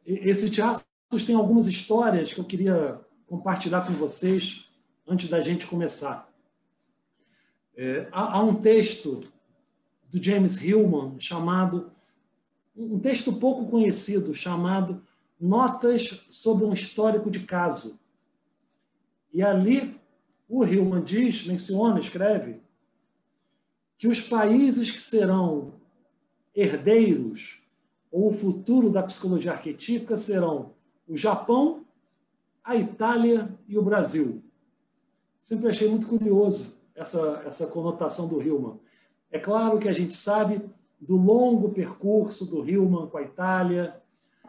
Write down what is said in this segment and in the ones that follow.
esse teatro tem algumas histórias que eu queria compartilhar com vocês antes da gente começar. Há um texto do James Hillman chamado, um texto pouco conhecido, chamado Notas sobre um Histórico de Caso. E ali o Hillman escreve, que os países que serão herdeiros ou o futuro da psicologia arquetípica serão o Japão, a Itália e o Brasil. Sempre achei muito curioso essa conotação do Hillman. É claro que a gente sabe do longo percurso do Hillman com a Itália,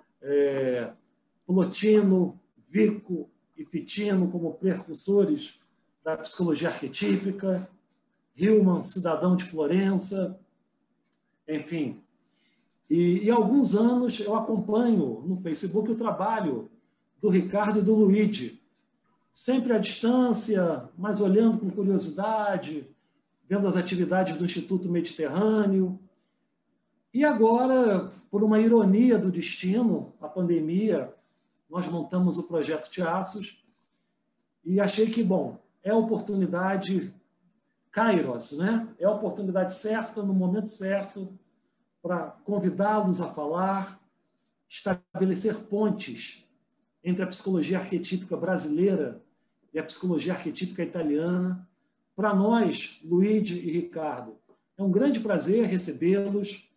Plotino, Vico e Fitino como precursores da psicologia arquetípica, Hillman, cidadão de Florença, enfim. E há alguns anos eu acompanho no Facebook o trabalho do Ricardo e do Luigi, sempre à distância, mas olhando com curiosidade, vendo as atividades do Instituto Mediterrâneo. E agora, por uma ironia do destino, a pandemia, nós montamos o projeto Tiaços e achei que, bom, é a oportunidade Kairos, né? É a oportunidade certa, no momento certo, para convidá-los a falar, estabelecer pontes entre a psicologia arquetípica brasileira e a psicologia arquetípica italiana. Para nós, Luigi e Ricardo, é um grande prazer recebê-los.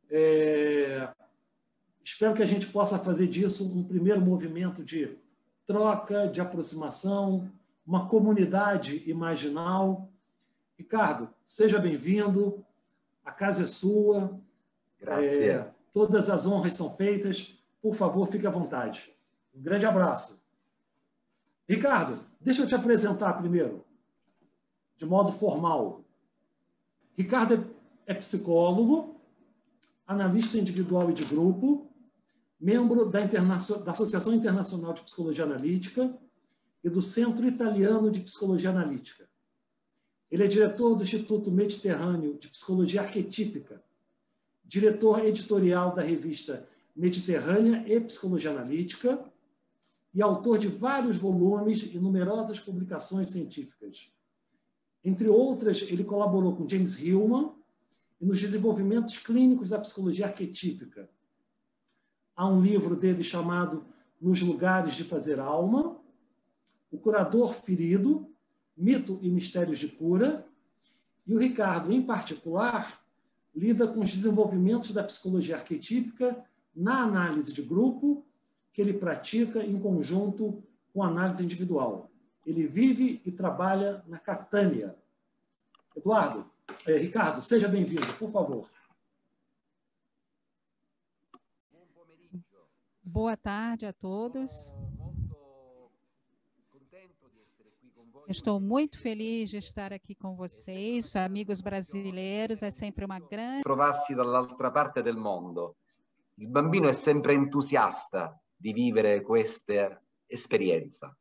Espero que a gente possa fazer disso um primeiro movimento de troca, de aproximação, uma comunidade imaginal. Ricardo, seja bem-vindo, a casa é sua. Todas as honras são feitas. Por favor, fique à vontade. Um grande abraço. Ricardo, deixa eu te apresentar primeiro, de modo formal. Ricardo é psicólogo, analista individual e de grupo, membro da Associação Internacional de Psicologia Analítica e do Centro Italiano de Psicologia Analítica. Ele é diretor do Instituto Mediterrâneo de Psicologia Arquetípica, diretor editorial da revista Mediterrânea e Psicologia Analítica e autor de vários volumes e numerosas publicações científicas. Entre outras, ele colaborou com James Hillman e nos desenvolvimentos clínicos da psicologia arquetípica. Há um livro dele chamado Nos Lugares de Fazer Alma, O Curador Ferido, Mito e Mistérios de Cura, e o Ricardo, em particular, lida com os desenvolvimentos da psicologia arquetípica na análise de grupo, que ele pratica em conjunto com a análise individual. Ele vive e trabalha na Catânia. Ricardo, seja bem-vindo, por favor. Boa tarde a todos. Estou muito feliz de estar aqui com vocês, amigos brasileiros, é sempre uma grande... Trovarsi dall'altra parte del mondo. Il bambino è sempre entusiasta di vivere questa esperienza.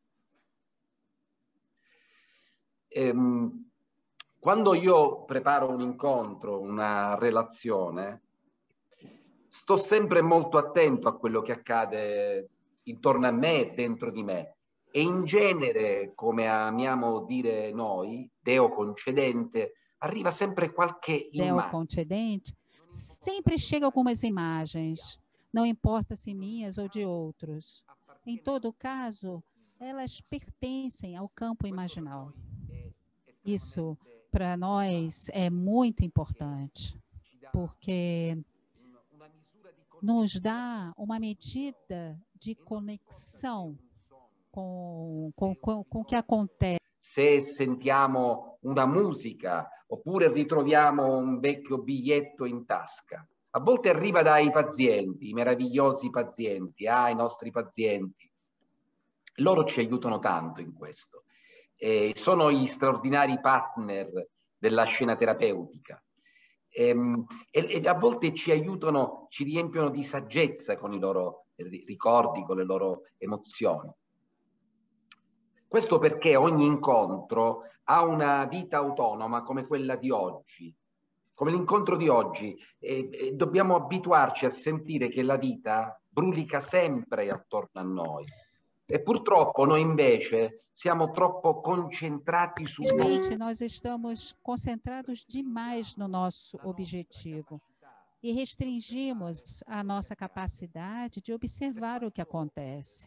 Quando io preparo un incontro, una relazione, sto sempre molto attento a quello che accade intorno a me e dentro di me. E in genere, come amiamo dire noi, Deo concedente, arriva sempre qualche immagine. Deo concedente, sempre chega algumas imagens, não importa se minhas ou de outros. Em todo caso, elas pertencem ao campo imaginal. Isso, para nós, é muito importante, porque nos dá uma medida de conexão com o que acontece. Se sentiamo una musica oppure ritroviamo un vecchio biglietto in tasca. A volte arriva dai pazienti, i meravigliosi pazienti, i nostri pazienti. Loro ci aiutano tanto in questo. Sono gli straordinari partner della scena terapeutica. E a volte ci aiutano, ci riempiono di saggezza con i loro ricordi, con le loro emozioni. Questo perché ogni incontro ha una vita autonoma come quella di oggi, come l'incontro di oggi. Dobbiamo abituarci a sentire che la vita brulica sempre attorno a noi. E purtroppo noi invece siamo troppo concentrati sul Infelizmente, nós estamos concentrados demais no nosso objetivo e restringimos a nossa capacidade de observar o que acontece.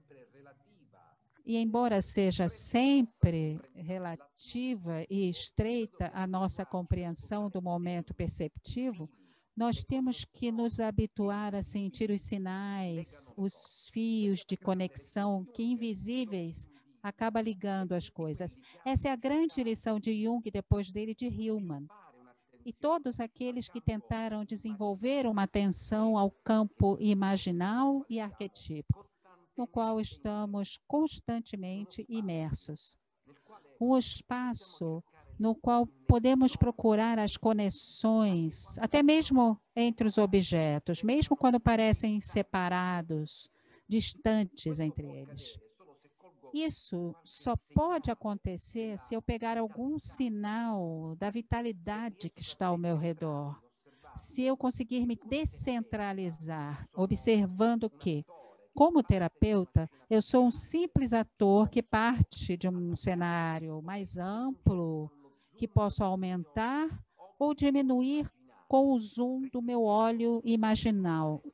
E embora seja sempre relativa e estreita a nossa compreensão do momento perceptivo, nós temos que nos habituar a sentir os sinais, os fios de conexão que invisíveis acabam ligando as coisas. Essa é a grande lição de Jung, depois dele de Hillman. E todos aqueles que tentaram desenvolver uma atenção ao campo imaginal e arquetípico, no qual estamos constantemente imersos. Um espaço no qual podemos procurar as conexões, até mesmo entre os objetos, mesmo quando parecem separados, distantes entre eles. Isso só pode acontecer se eu pegar algum sinal da vitalidade que está ao meu redor. Se eu conseguir me descentralizar, observando que, como terapeuta, eu sou um simples ator que parte de um cenário mais amplo, que posso aumentar ou diminuir com o zoom do meu olho imaginal,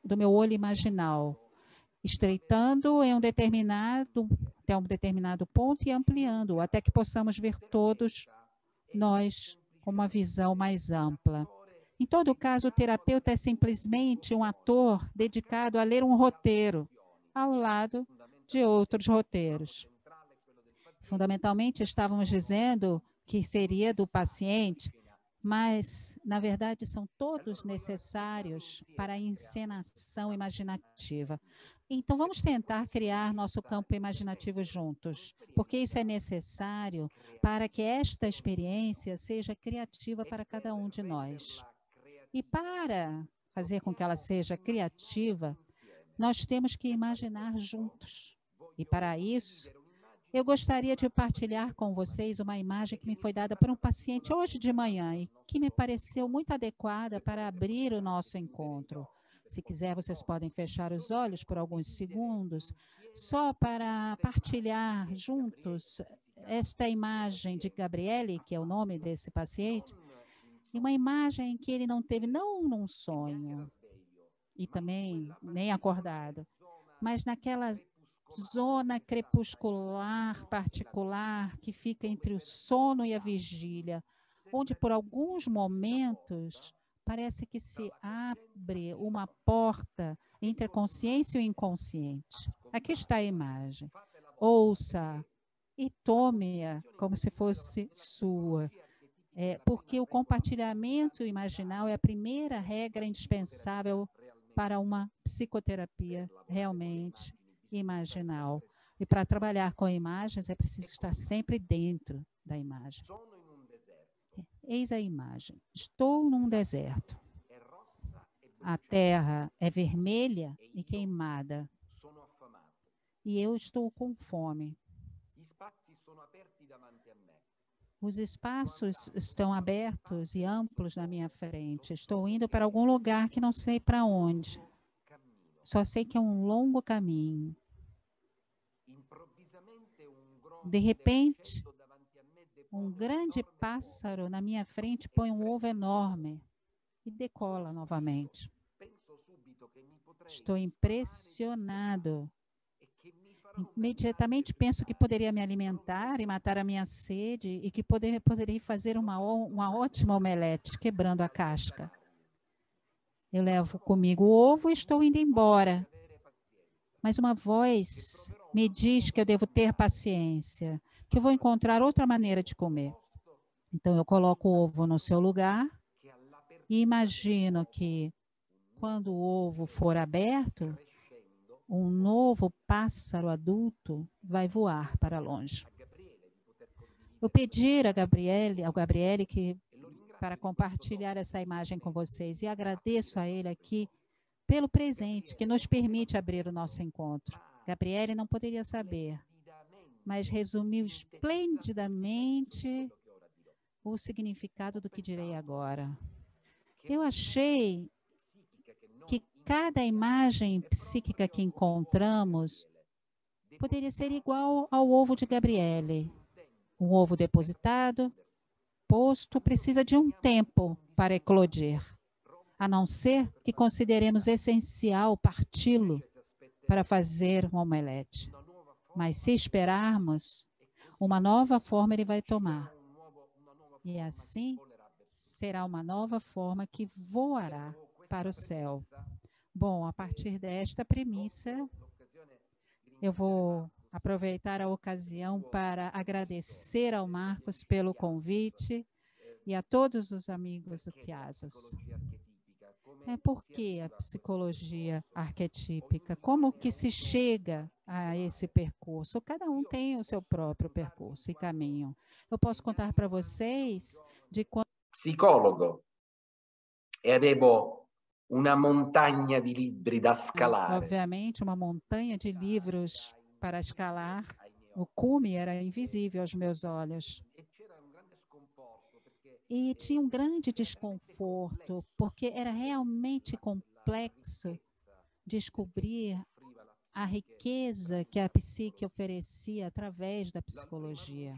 estreitando em até um determinado ponto e ampliando, até que possamos ver todos nós com uma visão mais ampla. Em todo caso, o terapeuta é simplesmente um ator dedicado a ler um roteiro, ao lado de outros roteiros. Fundamentalmente, estávamos dizendo que seria do paciente, mas, na verdade, são todos necessários para a encenação imaginativa. Então, vamos tentar criar nosso campo imaginativo juntos, porque isso é necessário para que esta experiência seja criativa para cada um de nós. E para fazer com que ela seja criativa, nós temos que imaginar juntos. E para isso, eu gostaria de partilhar com vocês uma imagem que me foi dada por um paciente hoje de manhã e que me pareceu muito adequada para abrir o nosso encontro. Se quiser, vocês podem fechar os olhos por alguns segundos, só para partilhar juntos esta imagem de Gabriele, que é o nome desse paciente, e uma imagem que ele não teve, não num sonho, e também nem acordado, mas naquela zona crepuscular particular que fica entre o sono e a vigília, onde por alguns momentos parece que se abre uma porta entre a consciência e o inconsciente. Aqui está a imagem. Ouça e tome-a como se fosse sua. Porque o compartilhamento imaginal é a primeira regra indispensável para uma psicoterapia realmente imaginal. E para trabalhar com imagens é preciso estar sempre dentro da imagem. Eis a imagem. Estou num deserto. A terra é vermelha e queimada. E eu estou com fome. Os espaços estão abertos e amplos na minha frente. Estou indo para algum lugar que não sei para onde. Só sei que é um longo caminho. De repente, um grande pássaro na minha frente põe um ovo enorme e decola novamente. Estou impressionado. Imediatamente penso que poderia me alimentar e matar a minha sede e que poderia fazer uma ótima omelete, quebrando a casca. Eu levo comigo o ovo e estou indo embora. Mas uma voz me diz que eu devo ter paciência, que eu vou encontrar outra maneira de comer. Então eu coloco o ovo no seu lugar e imagino que quando o ovo for aberto, um novo pássaro adulto vai voar para longe. Eu pedi ao Gabriele para compartilhar essa imagem com vocês e agradeço a ele aqui pelo presente que nos permite abrir o nosso encontro. Gabriele não poderia saber, mas resumiu esplendidamente o significado do que direi agora. Eu achei que cada imagem psíquica que encontramos poderia ser igual ao ovo de Gabriele. Um ovo depositado, posto, precisa de um tempo para eclodir, a não ser que consideremos essencial parti-lo para fazer um omelete. Mas se esperarmos, uma nova forma ele vai tomar. E assim será uma nova forma que voará para o céu. Bom, a partir desta premissa, eu vou aproveitar a ocasião para agradecer ao Marcos pelo convite e a todos os amigos do Tiasos. Por que a psicologia arquetípica? Como que se chega a esse percurso? Cada um tem o seu próprio percurso e caminho. Eu posso contar para vocês de quando... Psicologo e avevo una montagna di libri da scalare. Obviamente, uma montanha de livros para escalar. O cume era invisível aos meus olhos. E tinha um grande desconforto, porque era realmente complexo descobrir a riqueza que a psique oferecia através da psicologia.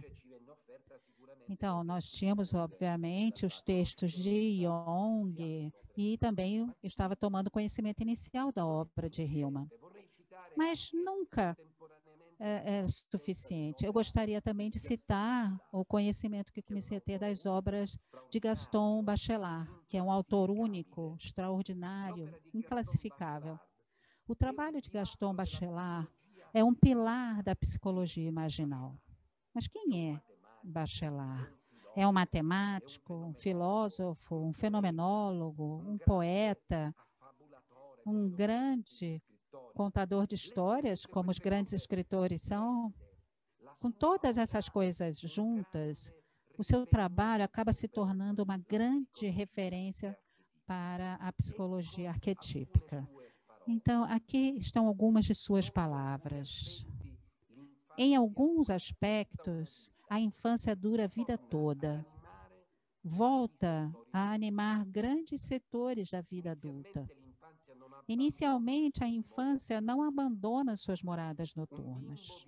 Então, nós tínhamos, obviamente, os textos de Jung e também eu estava tomando conhecimento inicial da obra de Hillman. Mas nunca é suficiente. Eu gostaria também de citar o conhecimento que comecei a ter das obras de Gaston Bachelard, que é um autor único, extraordinário, inclassificável. O trabalho de Gaston Bachelard é um pilar da psicologia imaginal. Mas quem é Bachelard? É um matemático, um filósofo, um fenomenólogo, um poeta, um grande contador de histórias, como os grandes escritores são? Com todas essas coisas juntas, o seu trabalho acaba se tornando uma grande referência para a psicologia arquetípica. Então, aqui estão algumas de suas palavras. Em alguns aspectos, a infância dura a vida toda. Volta a animar grandes setores da vida adulta. Inicialmente, a infância não abandona suas moradas noturnas.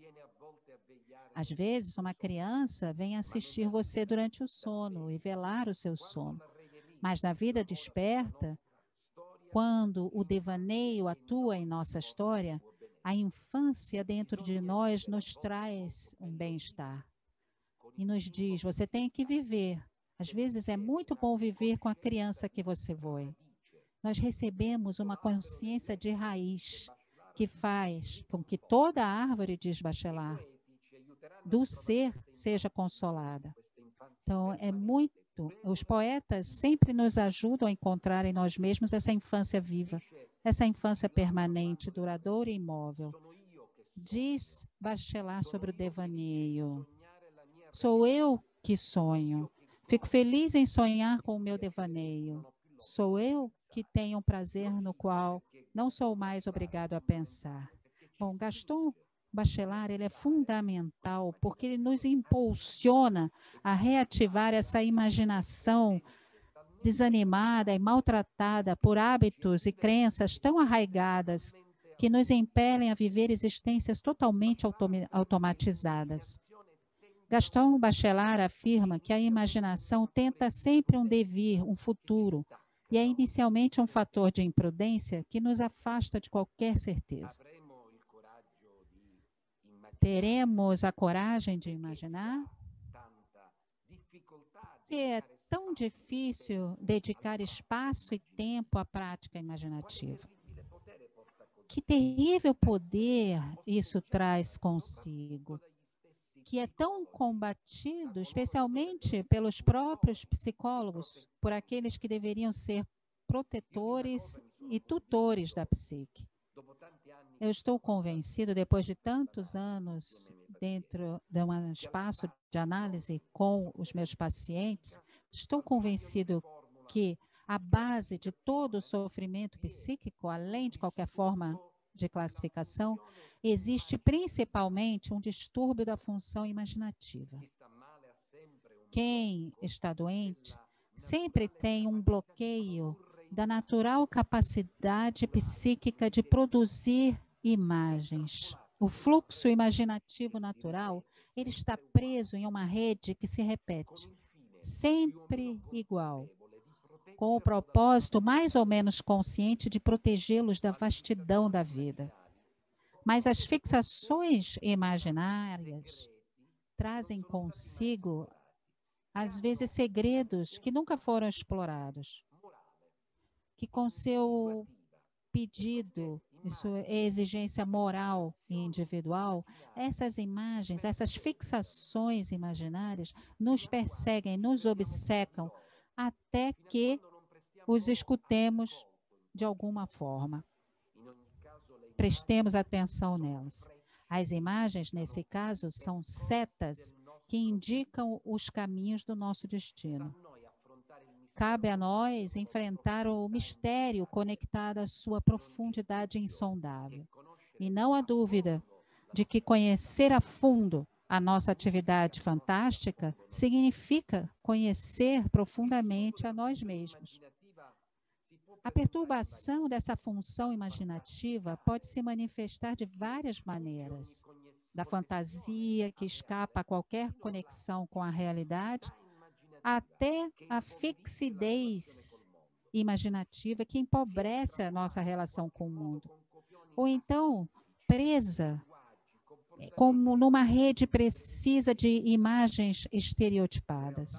Às vezes, uma criança vem assistir você durante o sono e velar o seu sono. Mas na vida desperta, quando o devaneio atua em nossa história, a infância dentro de nós nos traz um bem-estar. E nos diz, você tem que viver. Às vezes é muito bom viver com a criança que você foi. Nós recebemos uma consciência de raiz que faz com que toda a árvore, diz Bachelard, do ser seja consolada. Então, os poetas sempre nos ajudam a encontrar em nós mesmos essa infância viva, essa infância permanente, duradoura e imóvel. Diz Bachelard sobre o devaneio. Sou eu que sonho. Fico feliz em sonhar com o meu devaneio. Sou eu que tenho um prazer no qual não sou mais obrigado a pensar. Bom, Gaston Bachelard, ele é fundamental porque ele nos impulsiona a reativar essa imaginação desanimada e maltratada por hábitos e crenças tão arraigadas que nos impelem a viver existências totalmente automatizadas. Gaston Bachelard afirma que a imaginação tenta sempre um devir, um futuro, e é inicialmente um fator de imprudência que nos afasta de qualquer certeza. Teremos a coragem de imaginar? Porque é tão difícil dedicar espaço e tempo à prática imaginativa. Que terrível poder isso traz consigo, que é tão combatido, especialmente pelos próprios psicólogos, por aqueles que deveriam ser protetores e tutores da psique. Eu estou convencido, depois de tantos anos dentro de um espaço de análise com os meus pacientes, estou convencido que a base de todo o sofrimento psíquico, além de qualquer forma de classificação, existe principalmente um distúrbio da função imaginativa. Quem está doente sempre tem um bloqueio da natural capacidade psíquica de produzir imagens. O fluxo imaginativo natural, ele está preso em uma rede que se repete, sempre igual, com o propósito mais ou menos consciente de protegê-los da vastidão da vida. Mas as fixações imaginárias trazem consigo, às vezes, segredos que nunca foram explorados, que com seu pedido e sua exigência moral e individual, essas imagens, essas fixações imaginárias nos perseguem, nos obcecam, até que os escutemos de alguma forma. Prestemos atenção nelas. As imagens, nesse caso, são setas que indicam os caminhos do nosso destino. Cabe a nós enfrentar o mistério conectado à sua profundidade insondável. E não há dúvida de que conhecer a fundo a nossa atividade fantástica significa conhecer profundamente a nós mesmos. A perturbação dessa função imaginativa pode se manifestar de várias maneiras. Da fantasia que escapa a qualquer conexão com a realidade, até a fixidez imaginativa que empobrece a nossa relação com o mundo. Ou então, presa, como numa rede precisa de imagens estereotipadas.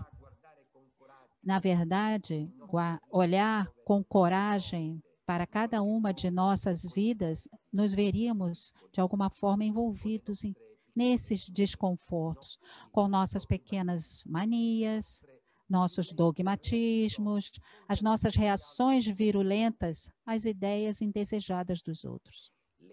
Na verdade, olhar com coragem para cada uma de nossas vidas, nos veríamos, de alguma forma, envolvidos nesses desconfortos, com nossas pequenas manias, nossos dogmatismos, as nossas reações virulentas às ideias indesejadas dos outros.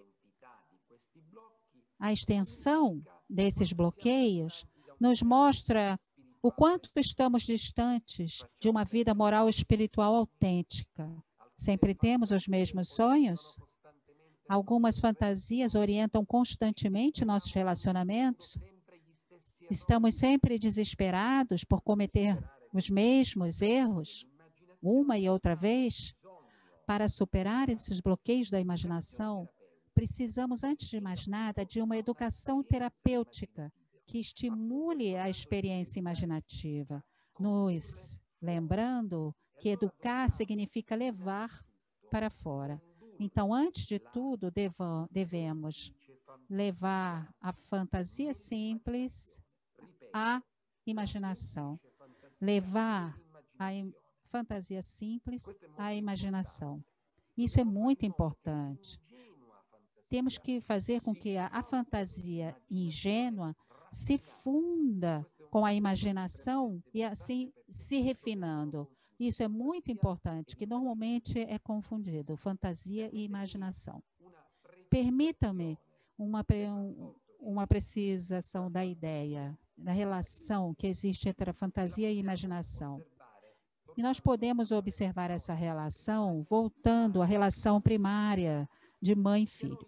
A extensão desses bloqueios nos mostra o quanto estamos distantes de uma vida moral e espiritual autêntica. Sempre temos os mesmos sonhos? Algumas fantasias orientam constantemente nossos relacionamentos? Estamos sempre desesperados por cometer os mesmos erros, uma e outra vez? Para superar esses bloqueios da imaginação, precisamos, antes de mais nada, de uma educação terapêutica que estimule a experiência imaginativa, nos lembrando que educar significa levar para fora. Então, antes de tudo, devemos levar a fantasia simples à imaginação. Levar a fantasia simples à imaginação. Isso é muito importante. Temos que fazer com que a fantasia ingênua se funda com a imaginação e assim se refinando. Isso é muito importante, que normalmente é confundido, fantasia e imaginação. Permita-me uma precisação da ideia, da relação que existe entre a fantasia e a imaginação. E nós podemos observar essa relação voltando à relação primária de mãe e filho.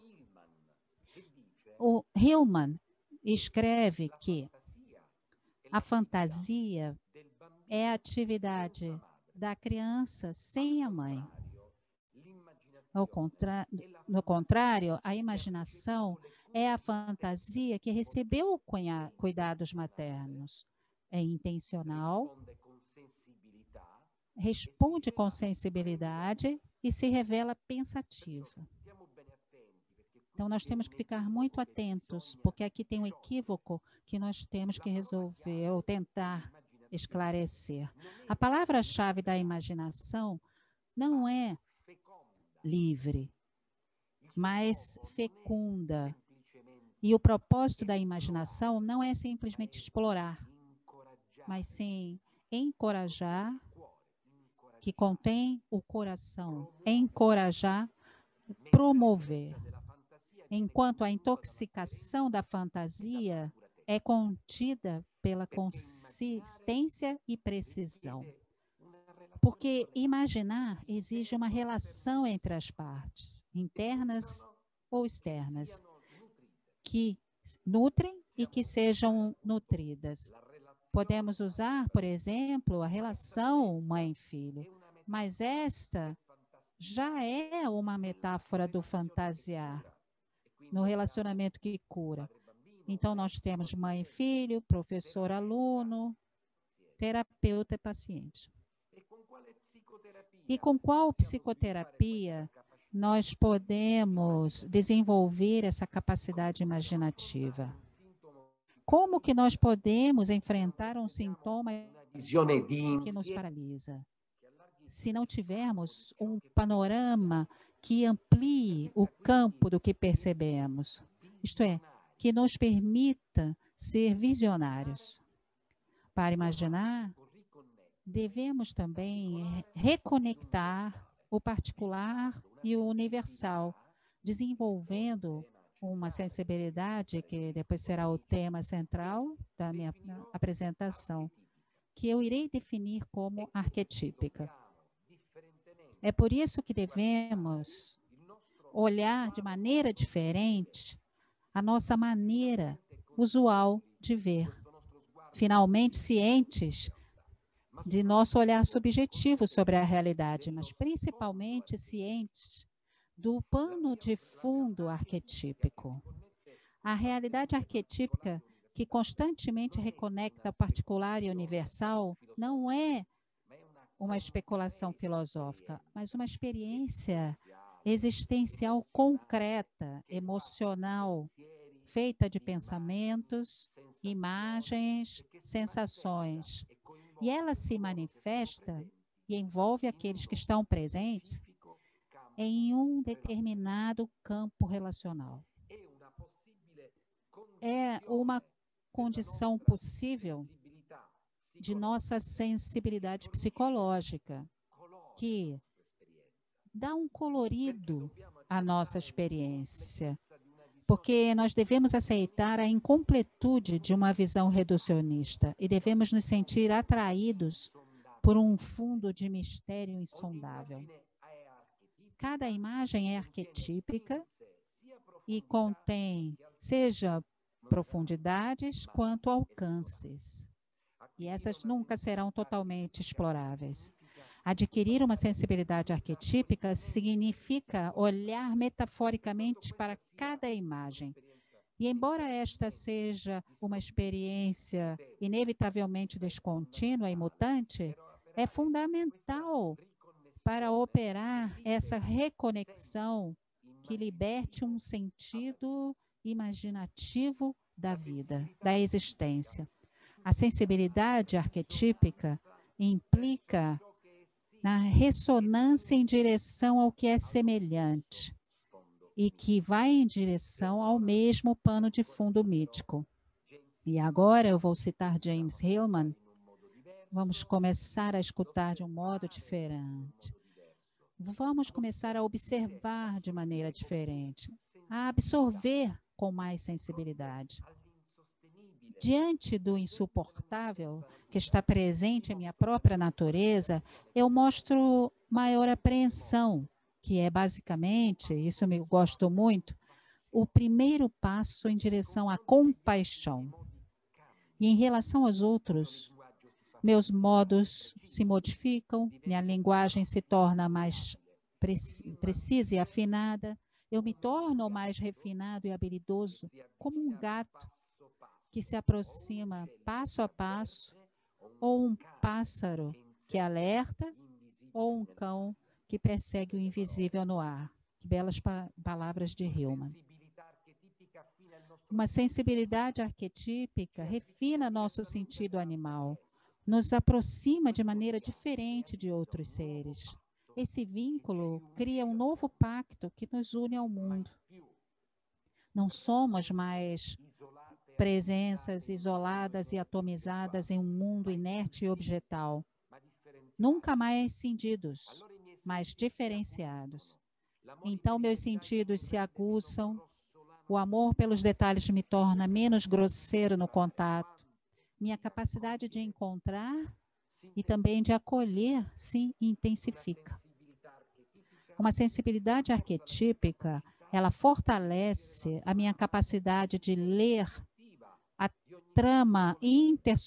O Hillman escreve que a fantasia é a atividade da criança sem a mãe. No contrário, a imaginação é a fantasia que recebeu cuidados maternos. É intencional, responde com sensibilidade e se revela pensativa. Então, nós temos que ficar muito atentos, porque aqui tem um equívoco que nós temos que resolver ou tentar esclarecer. A palavra-chave da imaginação não é livre, mas fecunda. E o propósito da imaginação não é simplesmente explorar, mas sim encorajar, que contém o coração, encorajar, promover. Enquanto a intoxicação da fantasia é contida pela consistência e precisão. Porque imaginar exige uma relação entre as partes, internas ou externas, que nutrem e que sejam nutridas. Podemos usar, por exemplo, a relação mãe-filho, mas esta já é uma metáfora do fantasiar, no relacionamento que cura. Então, nós temos mãe e filho, professor, aluno, terapeuta e paciente. E com qual psicoterapia nós podemos desenvolver essa capacidade imaginativa? Como que nós podemos enfrentar um sintoma que nos paralisa? Se não tivermos um panorama que amplie o campo do que percebemos, isto é, que nos permita ser visionários. Para imaginar, devemos também reconectar o particular e o universal, desenvolvendo uma sensibilidade, que depois será o tema central da minha apresentação, que eu irei definir como arquetípica. É por isso que devemos olhar de maneira diferente a nossa maneira usual de ver. Finalmente, cientes de nosso olhar subjetivo sobre a realidade, mas principalmente cientes do pano de fundo arquetípico. A realidade arquetípica, que constantemente reconecta o particular e o universal, não é uma especulação filosófica, mas uma experiência existencial concreta, emocional, feita de pensamentos, imagens, sensações. E ela se manifesta e envolve aqueles que estão presentes em um determinado campo relacional. É uma condição possível de nossa sensibilidade psicológica, que dá um colorido à nossa experiência, porque nós devemos aceitar a incompletude de uma visão reducionista e devemos nos sentir atraídos por um fundo de mistério insondável. Cada imagem é arquetípica e contém, seja profundidades quanto alcances. E essas nunca serão totalmente exploráveis. Adquirir uma sensibilidade arquetípica significa olhar metaforicamente para cada imagem. E embora esta seja uma experiência inevitavelmente descontínua e mutante, é fundamental para operar essa reconexão que liberte um sentido imaginativo da vida, da existência. A sensibilidade arquetípica implica na ressonância em direção ao que é semelhante e que vai em direção ao mesmo pano de fundo mítico. E agora eu vou citar James Hillman. Vamos começar a escutar de um modo diferente. Vamos começar a observar de maneira diferente, a absorver com mais sensibilidade. Diante do insuportável que está presente em minha própria natureza, eu mostro maior apreensão, que é basicamente, isso eu gosto muito, o primeiro passo em direção à compaixão. E em relação aos outros, meus modos se modificam, minha linguagem se torna mais precisa e afinada, eu me torno mais refinado e habilidoso, como um gato que se aproxima passo a passo, ou um pássaro que alerta, ou um cão que persegue o invisível no ar. Que belas palavras de Hillman. Uma sensibilidade arquetípica refina nosso sentido animal, nos aproxima de maneira diferente de outros seres. Esse vínculo cria um novo pacto que nos une ao mundo. Não somos mais presenças isoladas e atomizadas em um mundo inerte e objetal. Nunca mais cindidos, mas diferenciados. Então, meus sentidos se aguçam, o amor pelos detalhes me torna menos grosseiro no contato. Minha capacidade de encontrar e também de acolher se intensifica. Uma sensibilidade arquetípica, ela fortalece a minha capacidade de ler a trama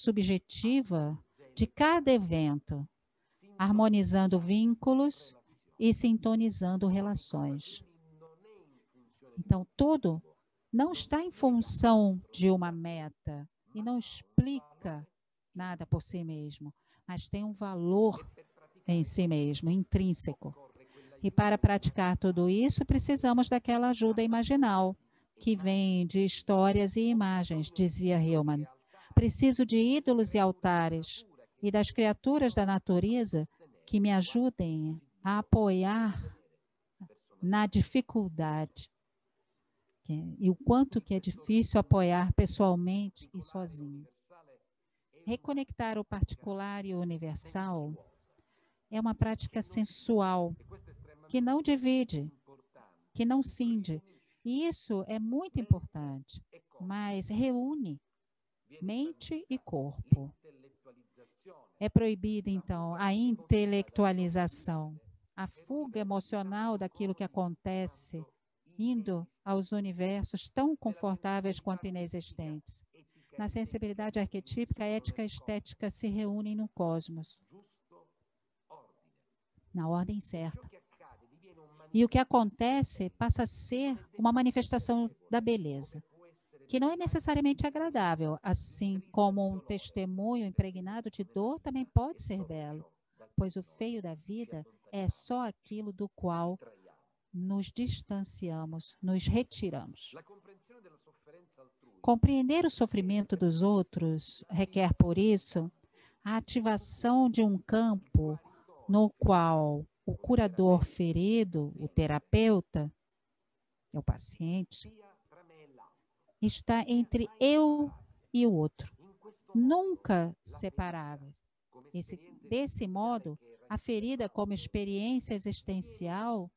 intersubjetiva de cada evento, harmonizando vínculos e sintonizando relações. Então, tudo não está em função de uma meta e não explica nada por si mesmo, mas tem um valor em si mesmo, intrínseco. E para praticar tudo isso, precisamos daquela ajuda imaginal, que vem de histórias e imagens, dizia Hillman. Preciso de ídolos e altares e das criaturas da natureza que me ajudem a apoiar na dificuldade. E o quanto que é difícil apoiar pessoalmente e sozinho. Reconectar o particular e o universal é uma prática sensual que não divide, que não cinde. E isso é muito importante, mas reúne mente e corpo. É proibida, então, a intelectualização, a fuga emocional daquilo que acontece, indo aos universos tão confortáveis quanto inexistentes. Na sensibilidade arquetípica, a ética e a estética se reúnem no cosmos, na ordem certa. E o que acontece passa a ser uma manifestação da beleza, que não é necessariamente agradável, assim como um testemunho impregnado de dor também pode ser belo, pois o feio da vida é só aquilo do qual nos distanciamos, nos retiramos. Compreender o sofrimento dos outros requer, por isso, a ativação de um campo no qual o curador ferido, o terapeuta, o paciente, está entre eu e o outro, nunca separáveis. Desse modo, a ferida como experiência existencial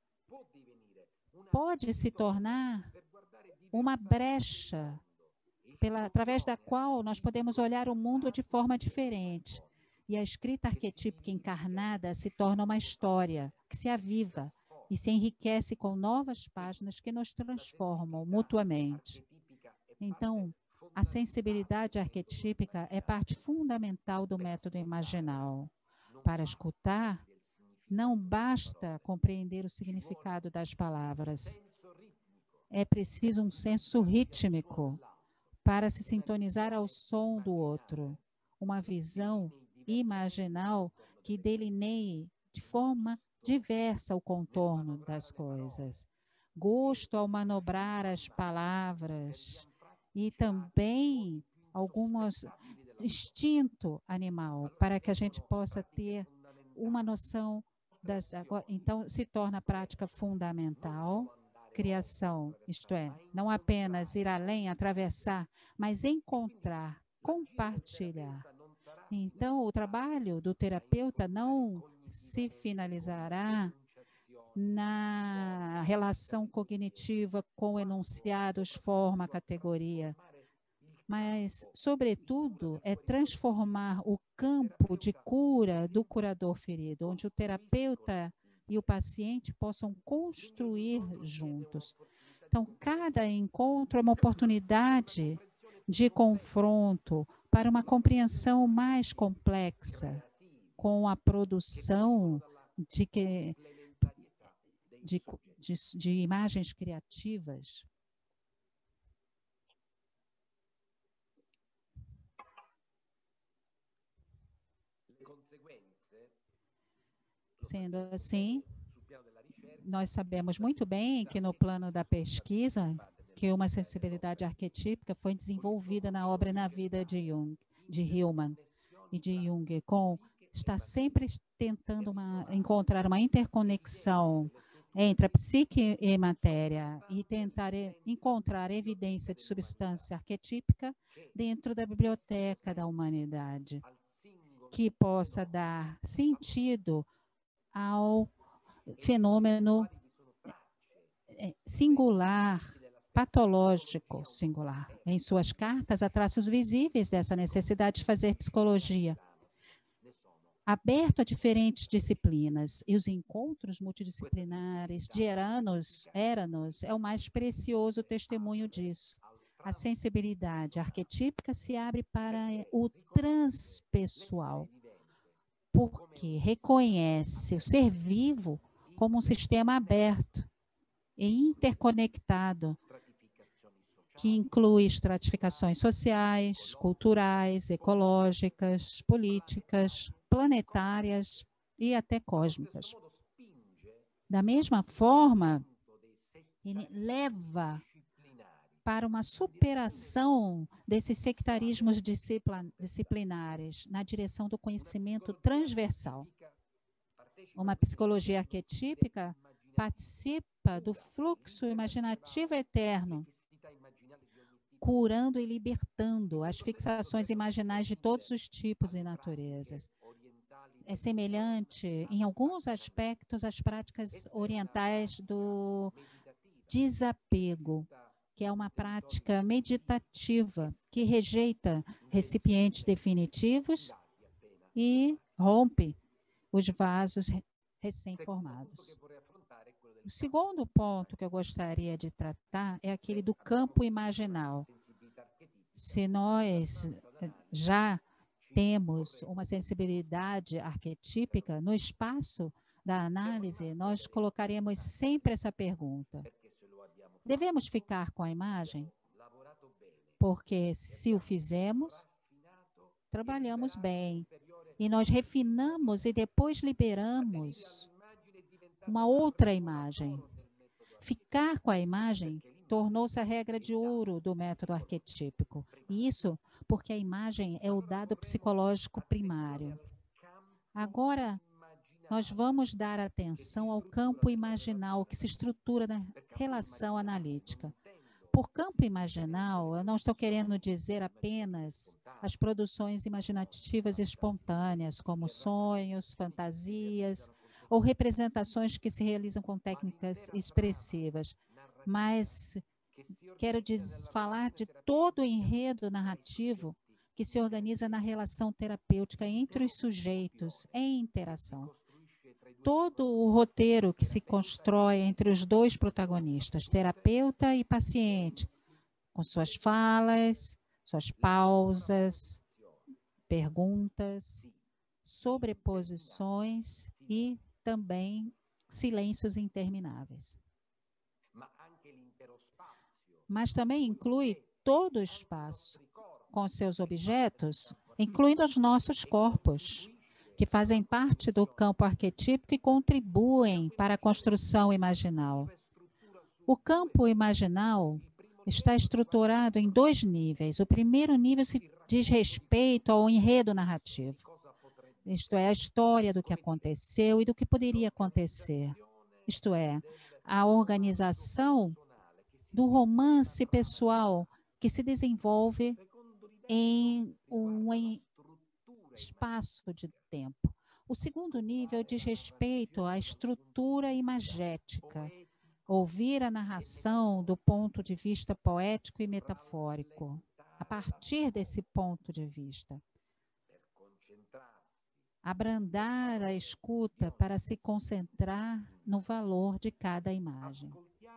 pode se tornar uma brecha através da qual nós podemos olhar o mundo de forma diferente. E a escrita arquetípica encarnada se torna uma história que se aviva e se enriquece com novas páginas que nos transformam mutuamente. Então, a sensibilidade arquetípica é parte fundamental do método imaginal. Para escutar, não basta compreender o significado das palavras. É preciso um senso rítmico para se sintonizar ao som do outro, uma visão imaginal que delineie de forma diversa o contorno das coisas. Gosto ao manobrar as palavras e também alguns instinto animal, para que a gente possa ter uma noção das... Então, se torna a prática fundamental, criação, isto é, não apenas ir além, atravessar, mas encontrar, compartilhar. Então, o trabalho do terapeuta não se finalizará na relação cognitiva com enunciados, forma, categoria, mas, sobretudo, é transformar o campo de cura do curador ferido, onde o terapeuta e o paciente possam construir juntos. Então, cada encontro é uma oportunidade de confronto para uma compreensão mais complexa, com a produção de imagens criativas. Sendo assim, nós sabemos muito bem que no plano da pesquisa, que uma sensibilidade arquetípica foi desenvolvida na obra e na vida de Hillman e de Jung, está sempre tentando encontrar uma interconexão entre a psique e matéria e tentar encontrar evidência de substância arquetípica dentro da biblioteca da humanidade, que possa dar sentido ao fenômeno singular, patológico singular. Em suas cartas, há traços visíveis dessa necessidade de fazer psicologia, aberto a diferentes disciplinas. E os encontros multidisciplinares de Eranos é o mais precioso testemunho disso. A sensibilidade arquetípica se abre para o transpessoal, porque reconhece o ser vivo como um sistema aberto e interconectado, que inclui estratificações sociais, culturais, ecológicas, políticas, planetárias e até cósmicas. Da mesma forma, ele leva para uma superação desses sectarismos disciplinares na direção do conhecimento transversal. Uma psicologia arquetípica participa do fluxo imaginativo eterno, curando e libertando as fixações imaginais de todos os tipos e naturezas. É semelhante, em alguns aspectos, às práticas orientais do desapego, que é uma prática meditativa que rejeita recipientes definitivos e rompe os vasos recém-formados. O segundo ponto que eu gostaria de tratar é aquele do campo imaginal. Se nós já temos uma sensibilidade arquetípica, no espaço da análise, nós colocaremos sempre essa pergunta. Devemos ficar com a imagem? Porque se o fizermos, trabalhamos bem. E nós refinamos e depois liberamos uma outra imagem. Ficar com a imagem tornou-se a regra de ouro do método arquetípico. E isso porque a imagem é o dado psicológico primário. Agora, nós vamos dar atenção ao campo imaginal que se estrutura na relação analítica. Por campo imaginal, eu não estou querendo dizer apenas as produções imaginativas espontâneas, como sonhos, fantasias ou representações que se realizam com técnicas expressivas, mas quero falar de todo o enredo narrativo que se organiza na relação terapêutica entre os sujeitos em interação. Todo o roteiro que se constrói entre os dois protagonistas, terapeuta e paciente, com suas falas, suas pausas, perguntas, sobreposições e também silêncios intermináveis. Mas também inclui todo o espaço, com seus objetos, incluindo os nossos corpos, que fazem parte do campo arquetípico e contribuem para a construção imaginal. O campo imaginal está estruturado em dois níveis. O primeiro nível se diz respeito ao enredo narrativo, isto é, a história do que aconteceu e do que poderia acontecer, isto é, a organização do romance pessoal que se desenvolve em um espaço de tempo. O segundo nível diz respeito à estrutura imagética, ouvir a narração do ponto de vista poético e metafórico, a partir desse ponto de vista. Abrandar a escuta para se concentrar no valor de cada imagem.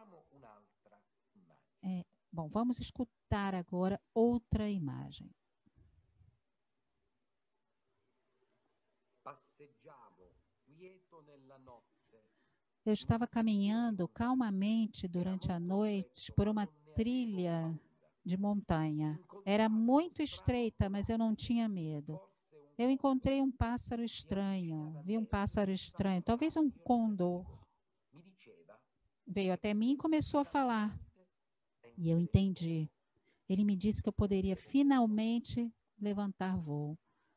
Bom, vamos escutar agora outra imagem. Eu estava caminhando calmamente durante a noite por uma trilha de montanha. Era muito estreita, mas eu não tinha medo. Eu encontrei um pássaro estranho, vi um pássaro estranho, talvez um condor. Veio até mim e começou a falar. E eu entendi. Ele me disse que eu poderia finalmente levantar voo.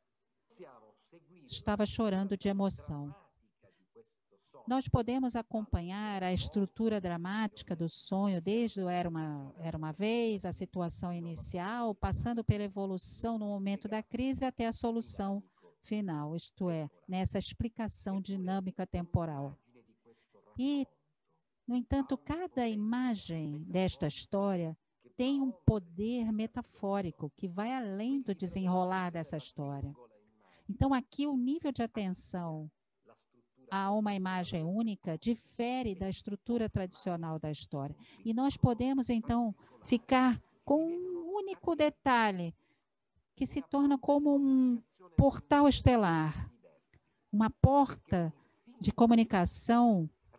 Estava chorando de emoção. Nós podemos acompanhar a estrutura dramática do sonho desde o era uma vez, a situação inicial, passando pela evolução no momento da crise até a solução final, isto é, nessa explicação dinâmica temporal. E, no entanto, cada imagem desta história tem um poder metafórico que vai além do desenrolar dessa história. Então, aqui o nível de atenção a uma imagem única difere da estrutura tradicional da história. E nós podemos, então, ficar com um único detalhe que se torna como um portal estelar, uma porta de comunicação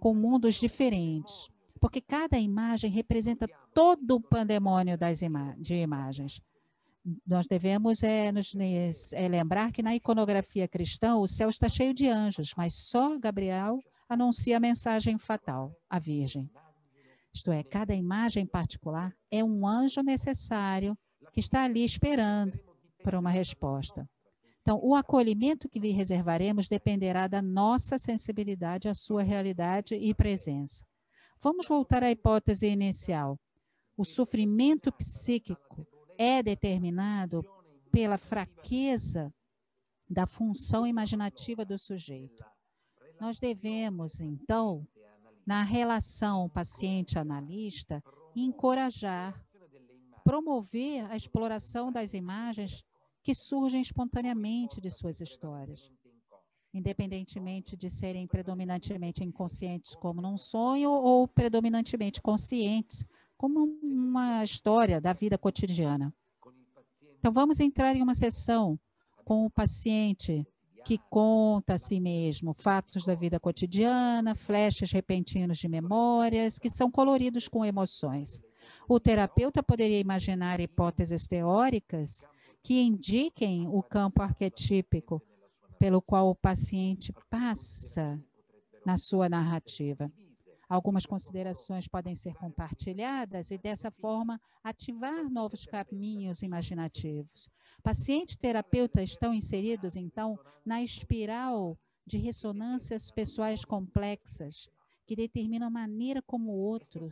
com mundos diferentes, porque cada imagem representa todo o pandemônio de imagens. Nós devemos nos lembrar que na iconografia cristã o céu está cheio de anjos, mas só Gabriel anuncia a mensagem fatal, a Virgem. Isto é, cada imagem particular é um anjo necessário que está ali esperando por uma resposta. Então, o acolhimento que lhe reservaremos dependerá da nossa sensibilidade à sua realidade e presença. Vamos voltar à hipótese inicial. O sofrimento psíquico é determinado pela fraqueza da função imaginativa do sujeito. Nós devemos, então, na relação paciente-analista, encorajar, promover a exploração das imagens que surgem espontaneamente de suas histórias, independentemente de serem predominantemente inconscientes, como num sonho, ou predominantemente conscientes, como uma história da vida cotidiana. Então, vamos entrar em uma sessão com o paciente que conta a si mesmo fatos da vida cotidiana, flashes repentinos de memórias, que são coloridos com emoções. O terapeuta poderia imaginar hipóteses teóricas que indiquem o campo arquetípico pelo qual o paciente passa na sua narrativa. Algumas considerações podem ser compartilhadas e, dessa forma, ativar novos caminhos imaginativos. Paciente e terapeuta estão inseridos, então, na espiral de ressonâncias pessoais complexas que determinam a maneira como o outro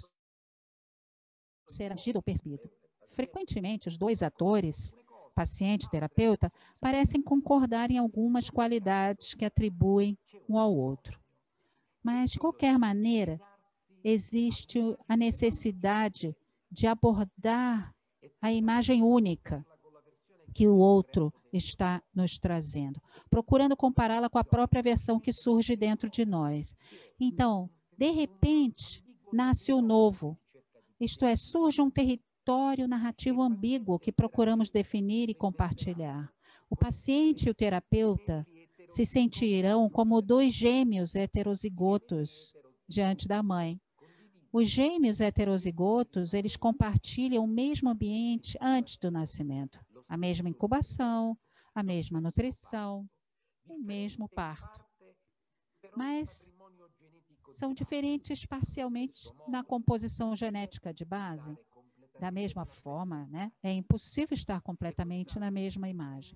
será agido ou percebido. Frequentemente, os dois atores, paciente e terapeuta, parecem concordar em algumas qualidades que atribuem um ao outro. Mas, de qualquer maneira, existe a necessidade de abordar a imagem única que o outro está nos trazendo, procurando compará-la com a própria versão que surge dentro de nós. Então, de repente, nasce o novo. Isto é, surge um território narrativo ambíguo que procuramos definir e compartilhar. O paciente e o terapeuta se sentirão como dois gêmeos heterozigotos diante da mãe. Os gêmeos heterozigotos, eles compartilham o mesmo ambiente antes do nascimento, a mesma incubação, a mesma nutrição, o mesmo parto. Mas são diferentes parcialmente na composição genética de base. Da mesma forma, né, é impossível estar completamente na mesma imagem.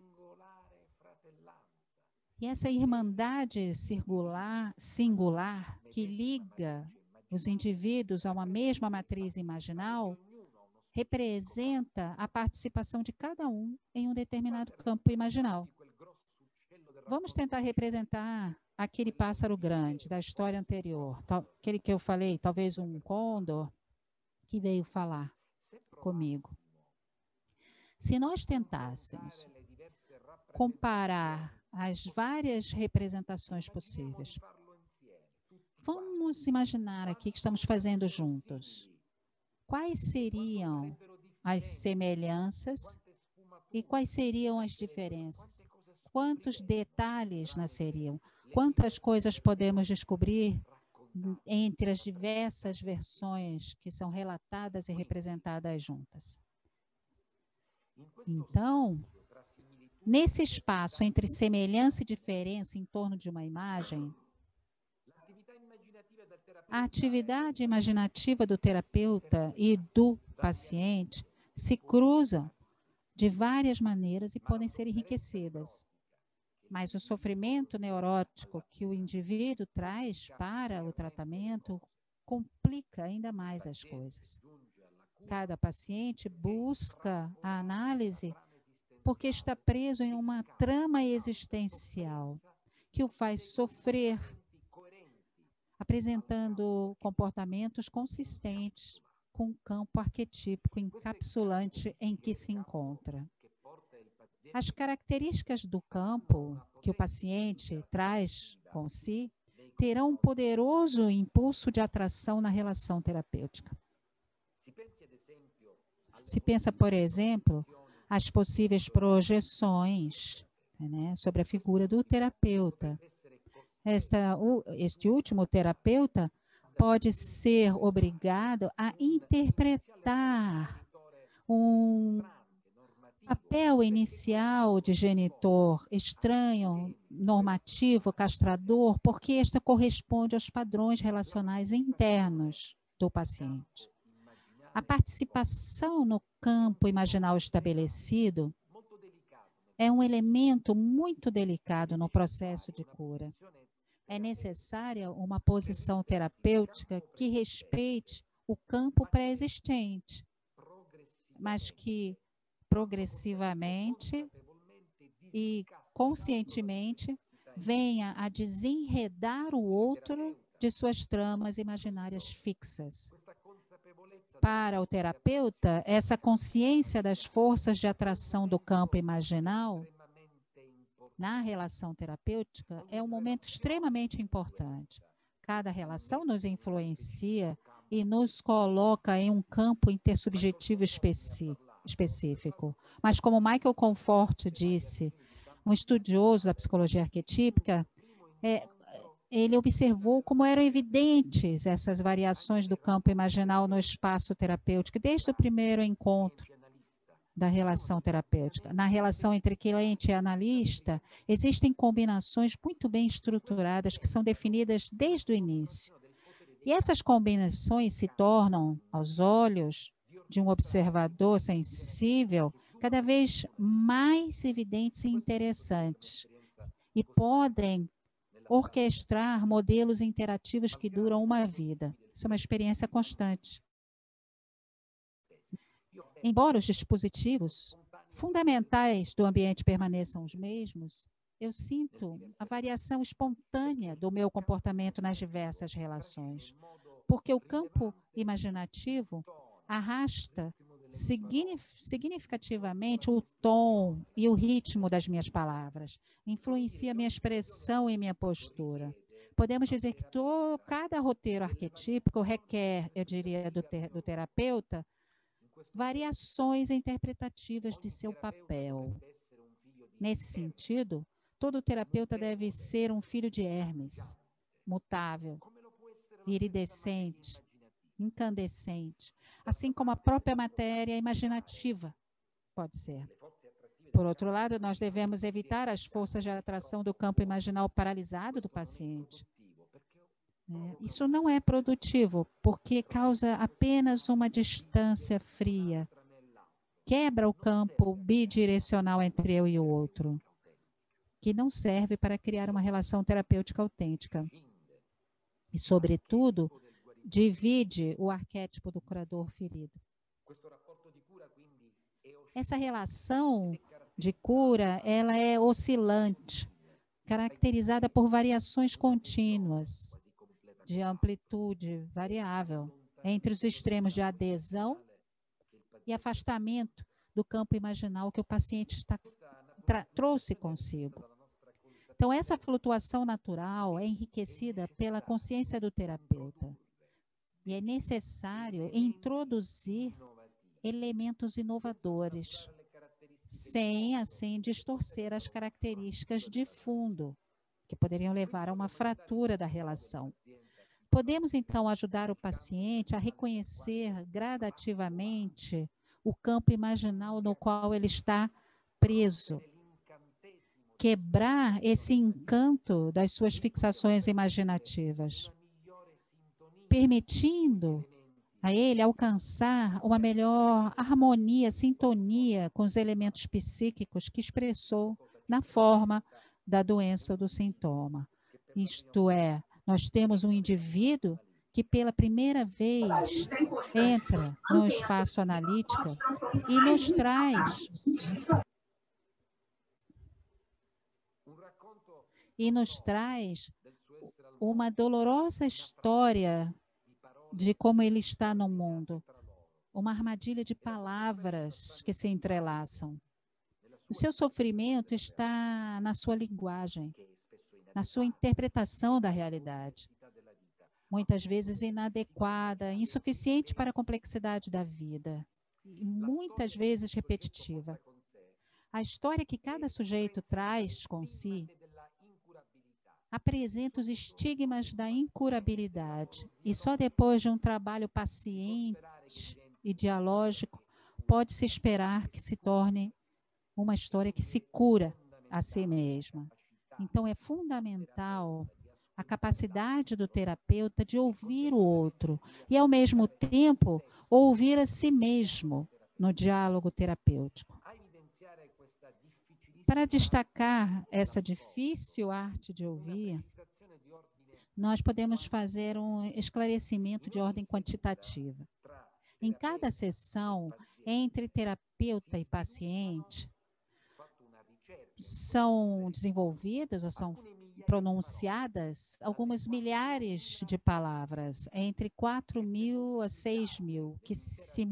E essa irmandade singular que liga os indivíduos a uma mesma matriz imaginal representa a participação de cada um em um determinado campo imaginal. Vamos tentar representar aquele pássaro grande da história anterior, aquele que eu falei, talvez um côndor que veio falar comigo. Se nós tentássemos comparar as várias representações possíveis, vamos imaginar aqui que estamos fazendo juntos. Quais seriam as semelhanças e quais seriam as diferenças? Quantos detalhes nasceriam? Quantas coisas podemos descobrir entre as diversas versões que são relatadas e representadas juntas? Então, nesse espaço entre semelhança e diferença em torno de uma imagem, a atividade imaginativa do terapeuta e do paciente se cruzam de várias maneiras e podem ser enriquecidas. Mas o sofrimento neurótico que o indivíduo traz para o tratamento complica ainda mais as coisas. Cada paciente busca a análise porque está preso em uma trama existencial que o faz sofrer, apresentando comportamentos consistentes com o campo arquetípico encapsulante em que se encontra. As características do campo que o paciente traz com si terão um poderoso impulso de atração na relação terapêutica. Se pensa, por exemplo, as possíveis projeções, né, sobre a figura do terapeuta. Este último terapeuta pode ser obrigado a interpretar um papel inicial de genitor estranho, normativo, castrador, porque este corresponde aos padrões relacionais internos do paciente. A participação no campo imaginal estabelecido é um elemento muito delicado no processo de cura. É necessária uma posição terapêutica que respeite o campo pré-existente, mas que progressivamente e conscientemente venha a desenredar o outro de suas tramas imaginárias fixas. Para o terapeuta, essa consciência das forças de atração do campo imaginal na relação terapêutica é um momento extremamente importante. Cada relação nos influencia e nos coloca em um campo intersubjetivo específico. Mas como Michael Comfort disse, um estudioso da psicologia arquetípica, ele observou como eram evidentes essas variações do campo imaginal no espaço terapêutico, desde o primeiro encontro da relação terapêutica. Na relação entre cliente e analista, existem combinações muito bem estruturadas que são definidas desde o início. E essas combinações se tornam, aos olhos de um observador sensível, cada vez mais evidentes e interessantes. E podem orquestrar modelos interativos que duram uma vida. Isso é uma experiência constante. Embora os dispositivos fundamentais do ambiente permaneçam os mesmos, eu sinto a variação espontânea do meu comportamento nas diversas relações, porque o campo imaginativo arrasta significativamente o tom e o ritmo das minhas palavras, influencia minha expressão e minha postura. Podemos dizer que cada roteiro arquetípico requer, eu diria, do terapeuta, variações interpretativas de seu papel. Nesse sentido, todo terapeuta deve ser um filho de Hermes, mutável, iridescente, incandescente, assim como a própria matéria imaginativa pode ser. Por outro lado, nós devemos evitar as forças de atração do campo imaginal paralisado do paciente. Isso não é produtivo, porque causa apenas uma distância fria. Quebra o campo bidirecional entre eu e o outro, que não serve para criar uma relação terapêutica autêntica. E, sobretudo, divide o arquétipo do curador ferido. Essa relação de cura, ela é oscilante, caracterizada por variações contínuas, de amplitude variável, entre os extremos de adesão e afastamento do campo imaginal que o paciente trouxe consigo. Então, essa flutuação natural é enriquecida pela consciência do terapeuta. E é necessário introduzir elementos inovadores, sem, assim, distorcer as características de fundo, que poderiam levar a uma fratura da relação. Podemos, então, ajudar o paciente a reconhecer gradativamente o campo imaginal no qual ele está preso, quebrar esse encanto das suas fixações imaginativas, permitindo a ele alcançar uma melhor harmonia, sintonia com os elementos psíquicos que expressou na forma da doença ou do sintoma. Isto é, nós temos um indivíduo que pela primeira vez entra no espaço analítico e nos traz uma dolorosa história de como ele está no mundo, uma armadilha de palavras que se entrelaçam. O seu sofrimento está na sua linguagem, na sua interpretação da realidade, muitas vezes inadequada, insuficiente para a complexidade da vida, e muitas vezes repetitiva. A história que cada sujeito traz com si apresenta os estigmas da incurabilidade e só depois de um trabalho paciente e dialógico pode-se esperar que se torne uma história que se cura a si mesma. Então, é fundamental a capacidade do terapeuta de ouvir o outro e, ao mesmo tempo, ouvir a si mesmo no diálogo terapêutico. Para destacar essa difícil arte de ouvir, nós podemos fazer um esclarecimento de ordem quantitativa. Em cada sessão, entre terapeuta e paciente, são desenvolvidas ou são pronunciadas algumas milhares de palavras, entre 4.000 a 6.000, que se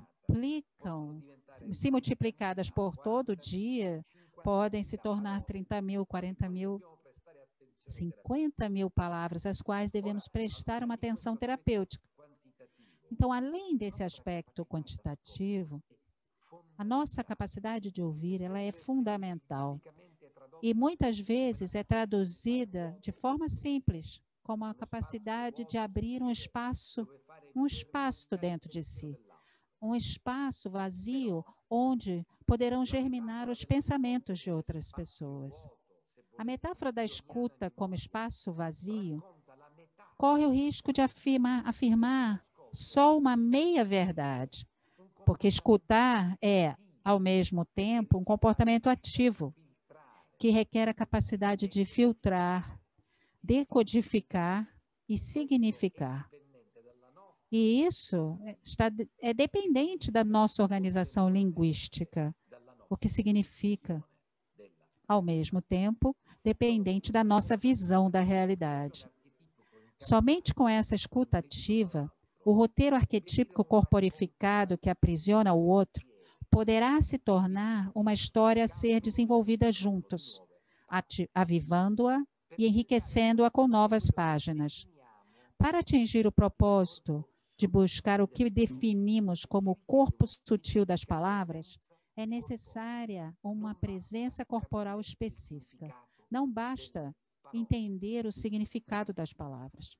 multiplicadas por todo dia, podem se tornar 30.000, 40.000, 50.000 palavras, às quais devemos prestar uma atenção terapêutica. Então, além desse aspecto quantitativo, a nossa capacidade de ouvir, ela é fundamental. E muitas vezes é traduzida de forma simples, como a capacidade de abrir um espaço dentro de si. Um espaço vazio onde poderão germinar os pensamentos de outras pessoas. A metáfora da escuta como espaço vazio corre o risco de afirmar só uma meia-verdade, porque escutar é, ao mesmo tempo, um comportamento ativo, que requer a capacidade de filtrar, decodificar e significar. E isso é dependente da nossa organização linguística, o que significa, ao mesmo tempo, dependente da nossa visão da realidade. Somente com essa escuta ativa, o roteiro arquetípico corporificado que aprisiona o outro poderá se tornar uma história a ser desenvolvida juntos, avivando-a e enriquecendo-a com novas páginas. Para atingir o propósito de buscar o que definimos como o corpo sutil das palavras, é necessária uma presença corporal específica. Não basta entender o significado das palavras.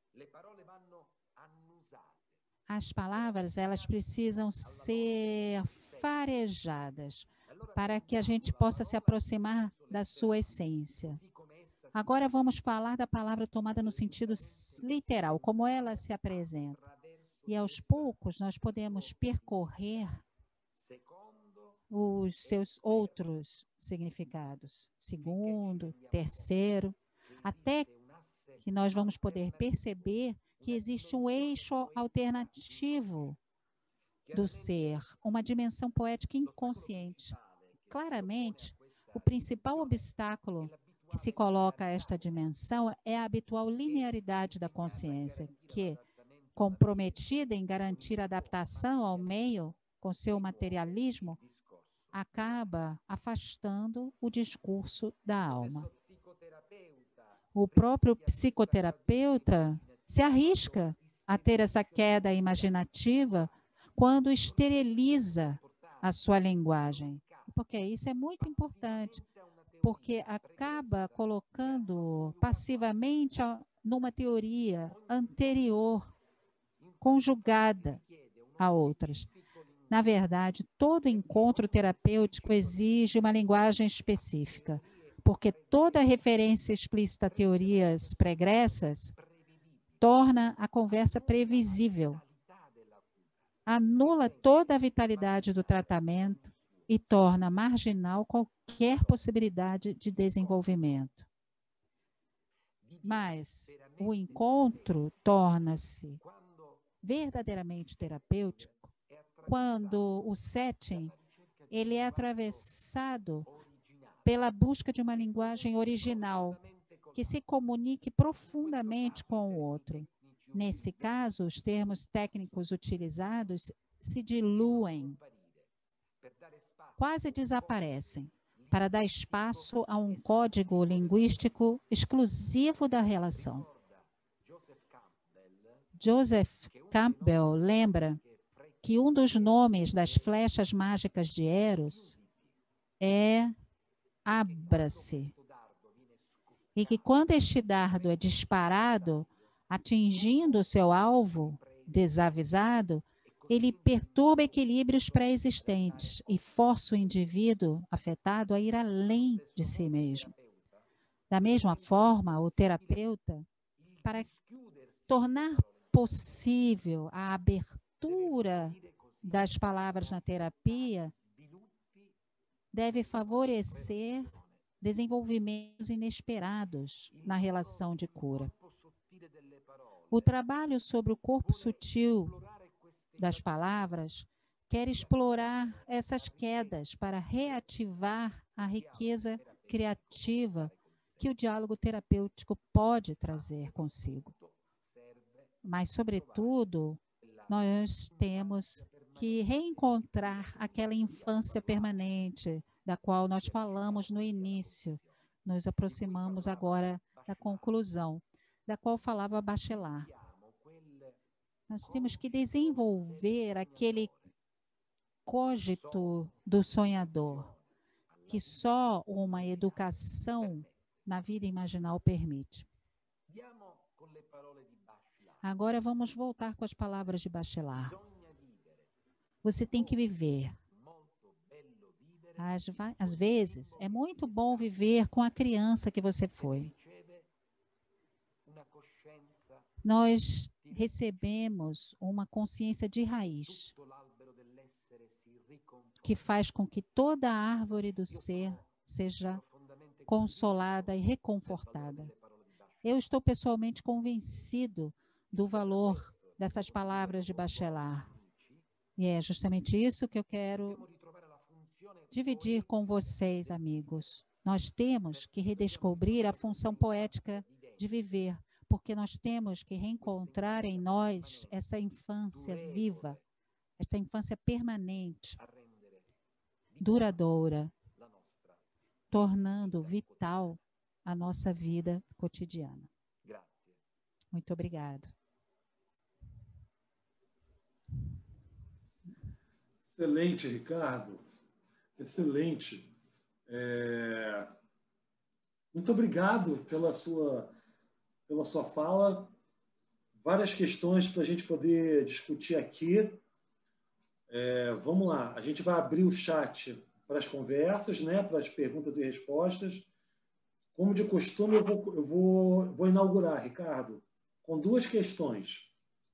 As palavras, elas precisam ser farejadas para que a gente possa se aproximar da sua essência. Agora vamos falar da palavra tomada no sentido literal, como ela se apresenta. E aos poucos nós podemos percorrer os seus outros significados, segundo, terceiro, até que nós vamos poder perceber que existe um eixo alternativo do ser, uma dimensão poética inconsciente. Claramente, o principal obstáculo que se coloca a esta dimensão é a habitual linearidade da consciência, que, comprometida em garantir adaptação ao meio com seu materialismo, acaba afastando o discurso da alma. O próprio psicoterapeuta se arrisca a ter essa queda imaginativa quando esteriliza a sua linguagem. Porque isso é muito importante, porque acaba colocando passivamente numa teoria anterior, conjugada a outras. Na verdade, todo encontro terapêutico exige uma linguagem específica, porque toda referência explícita a teorias pregressas torna a conversa previsível, anula toda a vitalidade do tratamento e torna marginal qualquer possibilidade de desenvolvimento. Mas o encontro torna-se verdadeiramente terapêutico quando o setting ele é atravessado pela busca de uma linguagem original que se comunique profundamente com o outro. Nesse caso, os termos técnicos utilizados se diluem, quase desaparecem, para dar espaço a um código linguístico exclusivo da relação. Joseph Campbell lembra que um dos nomes das flechas mágicas de Eros é Abra-se. E que quando este dardo é disparado, atingindo o seu alvo desavisado, ele perturba equilíbrios pré-existentes e força o indivíduo afetado a ir além de si mesmo. Da mesma forma, o terapeuta, para tornar possível a abertura das palavras na terapia, deve favorecer desenvolvimentos inesperados na relação de cura. O trabalho sobre o corpo sutil das palavras quer explorar essas quedas para reativar a riqueza criativa que o diálogo terapêutico pode trazer consigo. Mas, sobretudo, nós temos que reencontrar aquela infância permanente da qual nós falamos no início. Nos aproximamos agora da conclusão, da qual falava Bachelard. Nós temos que desenvolver aquele cogito do sonhador, que só uma educação na vida imaginal permite. Agora vamos voltar com as palavras de Bachelard. Você tem que viver. Às vezes, é muito bom viver com a criança que você foi. Nós recebemos uma consciência de raiz que faz com que toda a árvore do ser seja consolada e reconfortada. Eu estou pessoalmente convencido do valor dessas palavras de Bachelard. E é justamente isso que eu quero dividir com vocês, amigos. Nós temos que redescobrir a função poética de viver, porque nós temos que reencontrar em nós essa infância viva, esta infância permanente, duradoura, tornando vital a nossa vida cotidiana. Muito obrigado. Excelente, Ricardo. Excelente. Muito obrigado pela sua fala. Várias questões para a gente poder discutir aqui. Vamos lá. A gente vai abrir o chat para as conversas, né? Para as perguntas e respostas. Como de costume, eu vou inaugurar, Ricardo, com duas questões.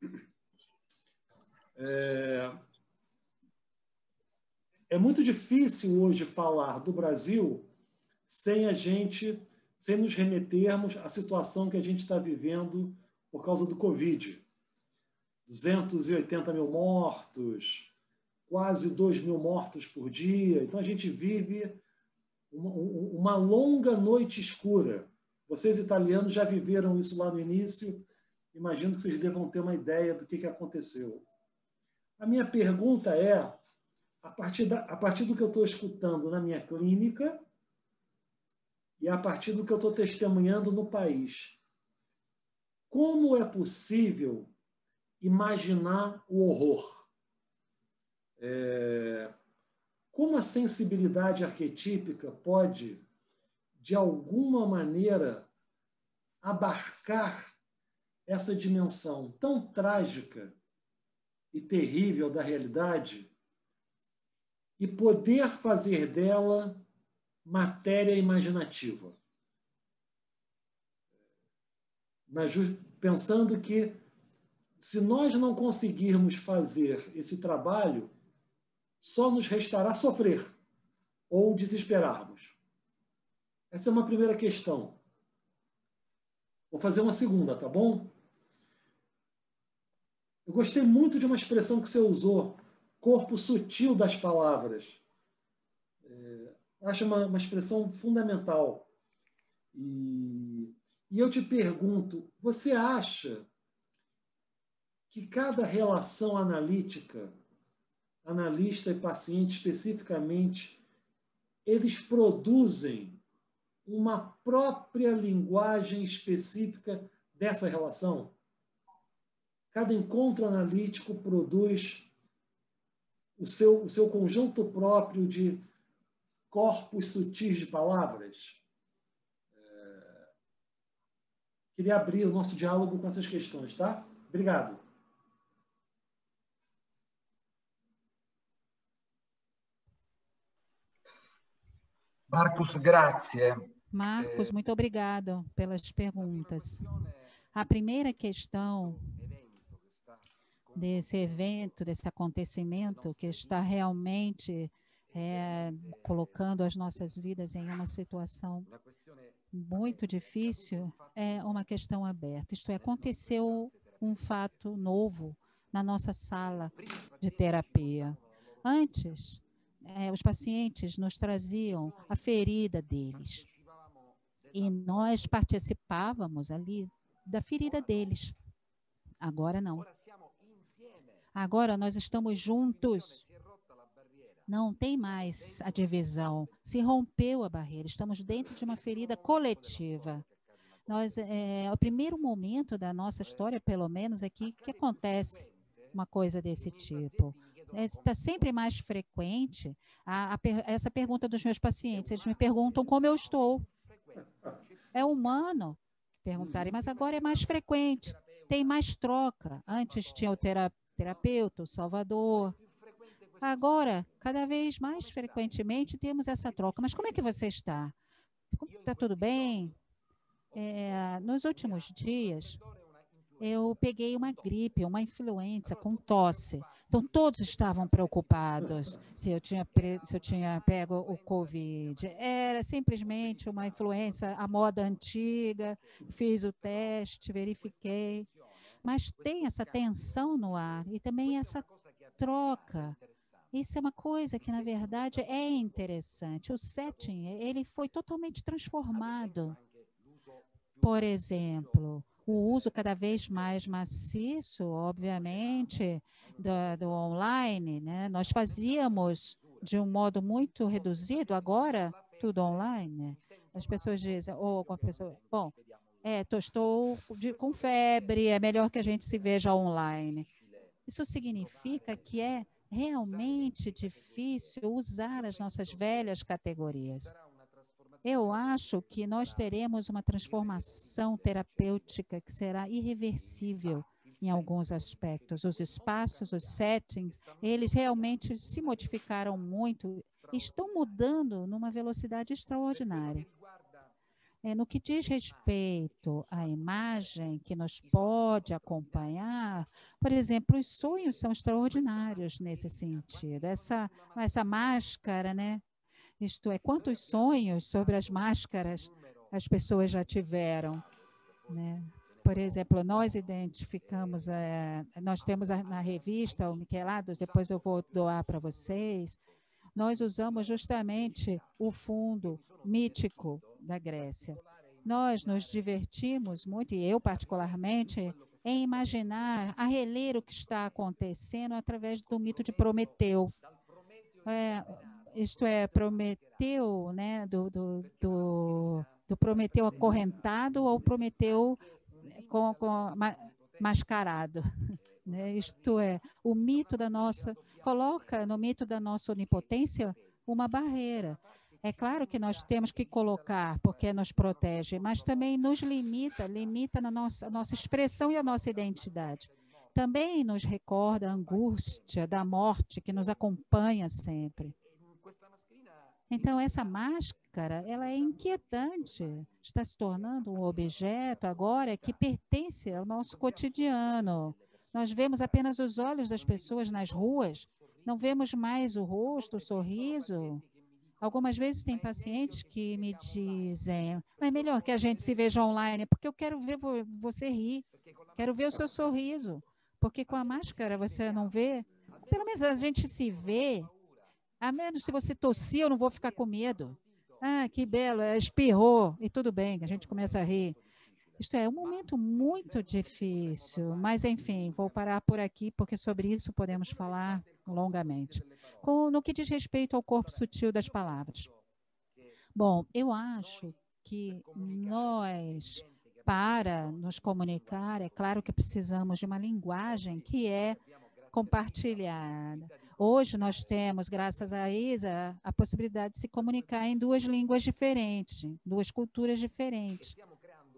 É muito difícil hoje falar do Brasil sem nos remetermos à situação que a gente está vivendo por causa do Covid. 280 mil mortos, quase 2 mil mortos por dia. Então, a gente vive uma longa noite escura. Vocês, italianos, já viveram isso lá no início. Imagino que vocês devam ter uma ideia do que aconteceu. A minha pergunta é, a partir do que eu estou escutando na minha clínica e a partir do que eu estou testemunhando no país, como é possível imaginar o horror? Como a sensibilidade arquetípica pode, de alguma maneira, abarcar essa dimensão tão trágica e terrível da realidade e poder fazer dela matéria imaginativa? Pensando que, se nós não conseguirmos fazer esse trabalho, só nos restará sofrer ou desesperarmos. Essa é uma primeira questão. Vou fazer uma segunda, tá bom? Eu gostei muito de uma expressão que você usou, corpo sutil das palavras. Acho uma expressão fundamental. E eu te pergunto, você acha que cada relação analítica, analista e paciente especificamente, eles produzem uma própria linguagem específica dessa relação? Cada encontro analítico produz o seu conjunto próprio de corpos sutis de palavras? queria abrir o nosso diálogo com essas questões, tá? Obrigado. Marcos, grazie. Marcos, muito obrigado pelas perguntas. A primeira questão desse evento, desse acontecimento que está realmente colocando as nossas vidas em uma situação muito difícil, é uma questão aberta. Isto é, aconteceu um fato novo na nossa sala de terapia. Antes, os pacientes nos traziam a ferida deles e nós participávamos ali da ferida deles. Agora não. Agora nós estamos juntos. Não tem mais a divisão. Se rompeu a barreira. Estamos dentro de uma ferida coletiva. O primeiro momento da nossa história, pelo menos, é que acontece uma coisa desse tipo. Está sempre mais frequente essa pergunta dos meus pacientes. Eles me perguntam como eu estou. É humano perguntarem, mas agora é mais frequente. Tem mais troca. Antes tinha o terapeuta, o salvador. Agora, cada vez mais frequentemente, temos essa troca. Mas como é que você está? Está tudo bem? Nos últimos dias, eu peguei uma gripe, uma influenza com tosse. Então, todos estavam preocupados se eu tinha pego o Covid. Era simplesmente uma influenza à moda antiga, fiz o teste, verifiquei. Mas tem essa tensão no ar e também essa troca. Isso é uma coisa que, na verdade, é interessante. O setting, ele foi totalmente transformado. Por exemplo, o uso cada vez mais maciço, obviamente, do online, né? Nós fazíamos de um modo muito reduzido, agora tudo online. As pessoas dizem, alguma pessoa, bom, estou com febre, é melhor que a gente se veja online. Isso significa que é realmente difícil usar as nossas velhas categorias. Eu acho que nós teremos uma transformação terapêutica que será irreversível em alguns aspectos. Os espaços, os settings, eles realmente se modificaram muito e estão mudando numa velocidade extraordinária. No que diz respeito à imagem que nos pode acompanhar, por exemplo, os sonhos são extraordinários nesse sentido. Essa máscara, né? Isto é, quantos sonhos sobre as máscaras as pessoas já tiveram, né? Por exemplo, nós identificamos, nós temos na revista o Michelados, depois eu vou doar para vocês. Nós usamos justamente o fundo mítico da Grécia. Nós nos divertimos muito, e eu particularmente, em imaginar, a reler o que está acontecendo através do mito de Prometeu. Isto é, Prometeu, né, do Prometeu acorrentado ou Prometeu mascarado. Né? Isto é, o mito coloca no mito da nossa onipotência uma barreira. É claro que nós temos que colocar, porque nos protege, mas também nos limita na nossa expressão e a nossa identidade. Também nos recorda a angústia da morte que nos acompanha sempre. Então, essa máscara, ela é inquietante, está se tornando um objeto agora que pertence ao nosso cotidiano. Nós vemos apenas os olhos das pessoas nas ruas, não vemos mais o rosto, o sorriso. Algumas vezes tem pacientes que me dizem, mas é melhor que a gente se veja online, porque eu quero ver você rir, quero ver o seu sorriso, porque com a máscara você não vê. Pelo menos a gente se vê. A menos se você tossir, eu não vou ficar com medo. Ah, que belo, espirrou, e tudo bem, a gente começa a rir. Isto é um momento muito difícil, mas enfim, vou parar por aqui, porque sobre isso podemos falar longamente. No que diz respeito ao corpo sutil das palavras. Bom, eu acho que nós, para nos comunicar, é claro que precisamos de uma linguagem que é compartilhada. Hoje nós temos, graças a Isa, a possibilidade de se comunicar em duas línguas diferentes, duas culturas diferentes.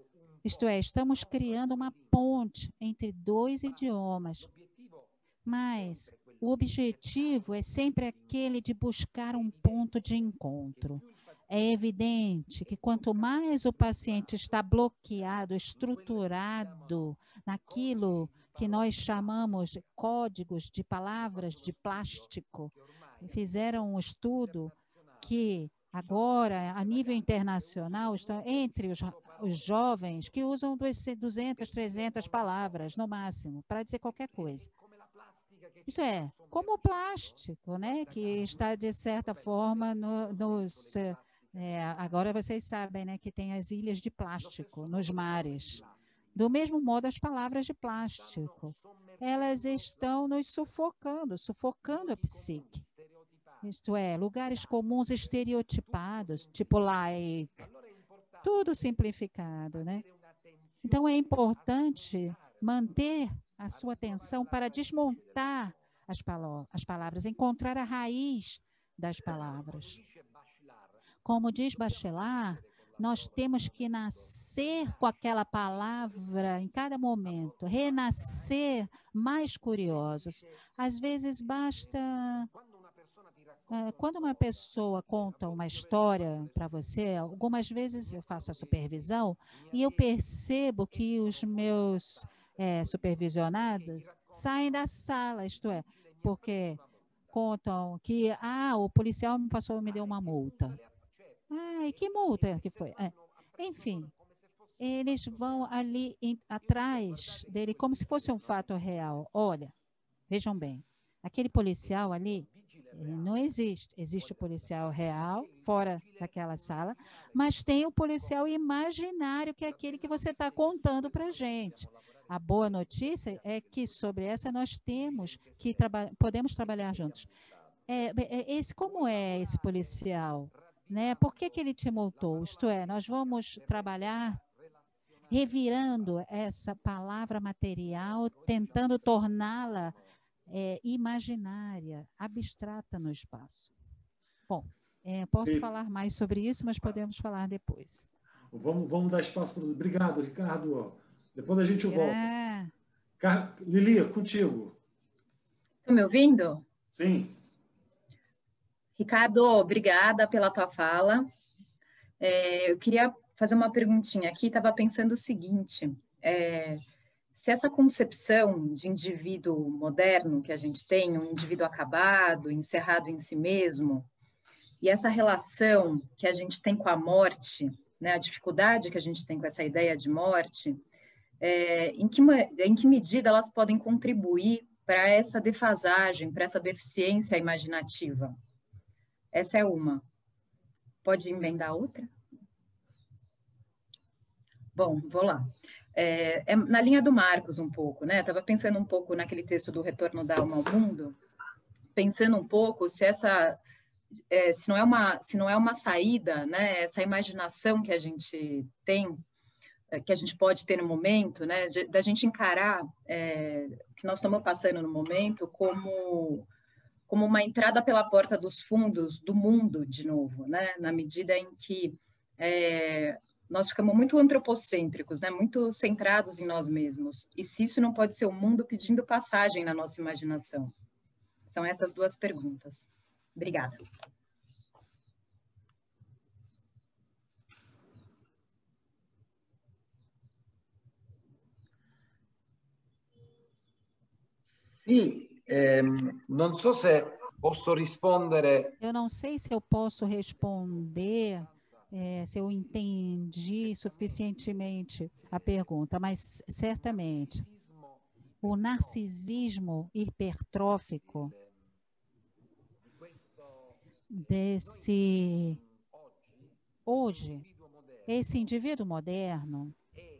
Isto é, estamos criando uma ponte entre dois idiomas, mas o objetivo é sempre aquele de buscar um ponto de encontro. É evidente que quanto mais o paciente está bloqueado, estruturado naquilo que nós chamamos de códigos de palavras de plástico, fizeram um estudo que agora, a nível internacional, estão entre os jovens que usam 200, 300 palavras no máximo para dizer qualquer coisa. Isso é, como o plástico, né, que está, de certa forma, agora vocês sabem, né, que tem as ilhas de plástico nos mares. Do mesmo modo, as palavras de plástico, elas estão nos sufocando a psique. Isto é, lugares comuns estereotipados, tipo like, tudo simplificado, né? Então, é importante manter a sua atenção para desmontar as palavras, encontrar a raiz das palavras. Como diz Bachelard, nós temos que nascer com aquela palavra em cada momento, renascer mais curiosos. Às vezes basta... Quando uma pessoa conta uma história para você, algumas vezes eu faço a supervisão e eu percebo que os meus supervisionados saem da sala, isto é, porque contam que o policial me deu uma multa. E que multa que foi? Enfim, eles vão ali atrás dele como se fosse um fato real. Olha, vejam bem, aquele policial ali, ele não existe. Existe o policial real, fora daquela sala, mas tem o policial imaginário, que é aquele que você está contando para a gente. A boa notícia é que sobre essa nós temos que podemos trabalhar juntos. Como é esse policial? Né? Por que ele te multou? Isto é, nós vamos trabalhar revirando essa palavra material, tentando torná-la imaginária, abstrata no espaço. Bom, posso falar mais sobre isso, mas podemos falar depois. Vamos dar espaço para... Obrigado, Ricardo. Depois a gente volta. Lili, contigo. Estão me ouvindo? Sim. Ricardo, obrigada pela tua fala. Eu queria fazer uma perguntinha aqui, estava pensando o seguinte, se essa concepção de indivíduo moderno que a gente tem, um indivíduo acabado, encerrado em si mesmo, e essa relação que a gente tem com a morte, né, a dificuldade que a gente tem com essa ideia de morte, em que medida elas podem contribuir para essa defasagem, para essa deficiência imaginativa? Essa é uma. Pode emendar outra? Bom, vou lá. Na linha do Marcos um pouco, né? Estava pensando um pouco naquele texto do Retorno da Alma ao Mundo, pensando um pouco se se não é uma saída, né? Essa imaginação que a gente tem, que a gente pode ter no momento, né? Da gente encarar o que nós estamos passando no momento como uma entrada pela porta dos fundos do mundo de novo, né? Na medida em que nós ficamos muito antropocêntricos, né? Muito centrados em nós mesmos. E se isso não pode ser o mundo pedindo passagem na nossa imaginação? São essas duas perguntas. Obrigada. Sì, non so se posso rispondere. Eu não sei se eu posso responder, se eu entendi suficientemente a pergunta, mas certamente o narcisismo hipertrófico hoje, esse indivíduo moderno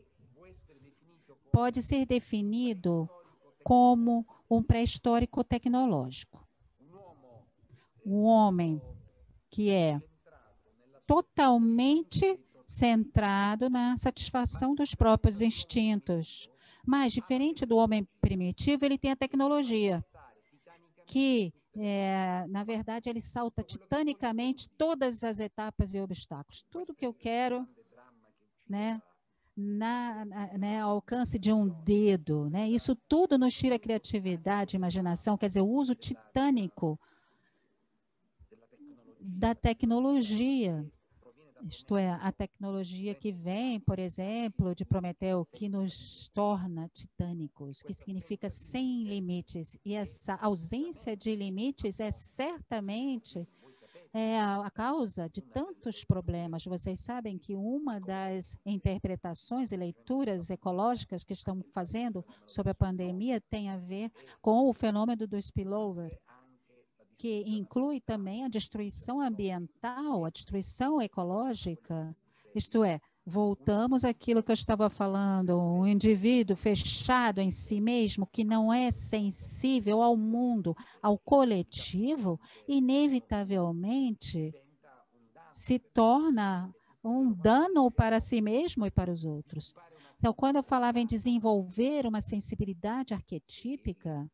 pode ser definido como um pré-histórico tecnológico. Um homem que é totalmente centrado na satisfação dos próprios instintos. Mas, diferente do homem primitivo, ele tem a tecnologia, que, na verdade, ele salta titanicamente todas as etapas e obstáculos. Tudo que eu quero, né? né, ao alcance de um dedo, né? Isso tudo nos tira a criatividade, imaginação, quer dizer, o uso titânico da tecnologia. Isto é, a tecnologia que vem, por exemplo, de Prometeu, que nos torna titânicos, que significa sem limites. E essa ausência de limites é certamente a causa de tantos problemas. Vocês sabem que uma das interpretações e leituras ecológicas que estamos fazendo sobre a pandemia tem a ver com o fenômeno do spillover, que inclui também a destruição ambiental, a destruição ecológica. Isto é, voltamos àquilo que eu estava falando, um indivíduo fechado em si mesmo, que não é sensível ao mundo, ao coletivo, inevitavelmente se torna um dano para si mesmo e para os outros. Então, quando eu falava em desenvolver uma sensibilidade arquetípica,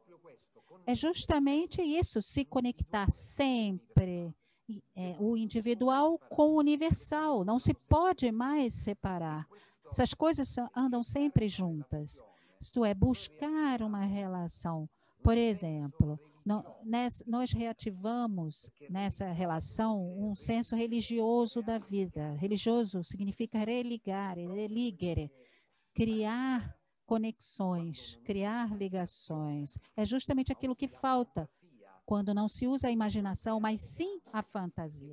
é justamente isso, se conectar sempre o individual com o universal. Não se pode mais separar. Essas coisas andam sempre juntas. Isto é, buscar uma relação. Por exemplo, nós reativamos nessa relação um senso religioso da vida. Religioso significa religar, religere, criar conexões, criar ligações. É justamente aquilo que falta quando não se usa a imaginação, mas sim a fantasia.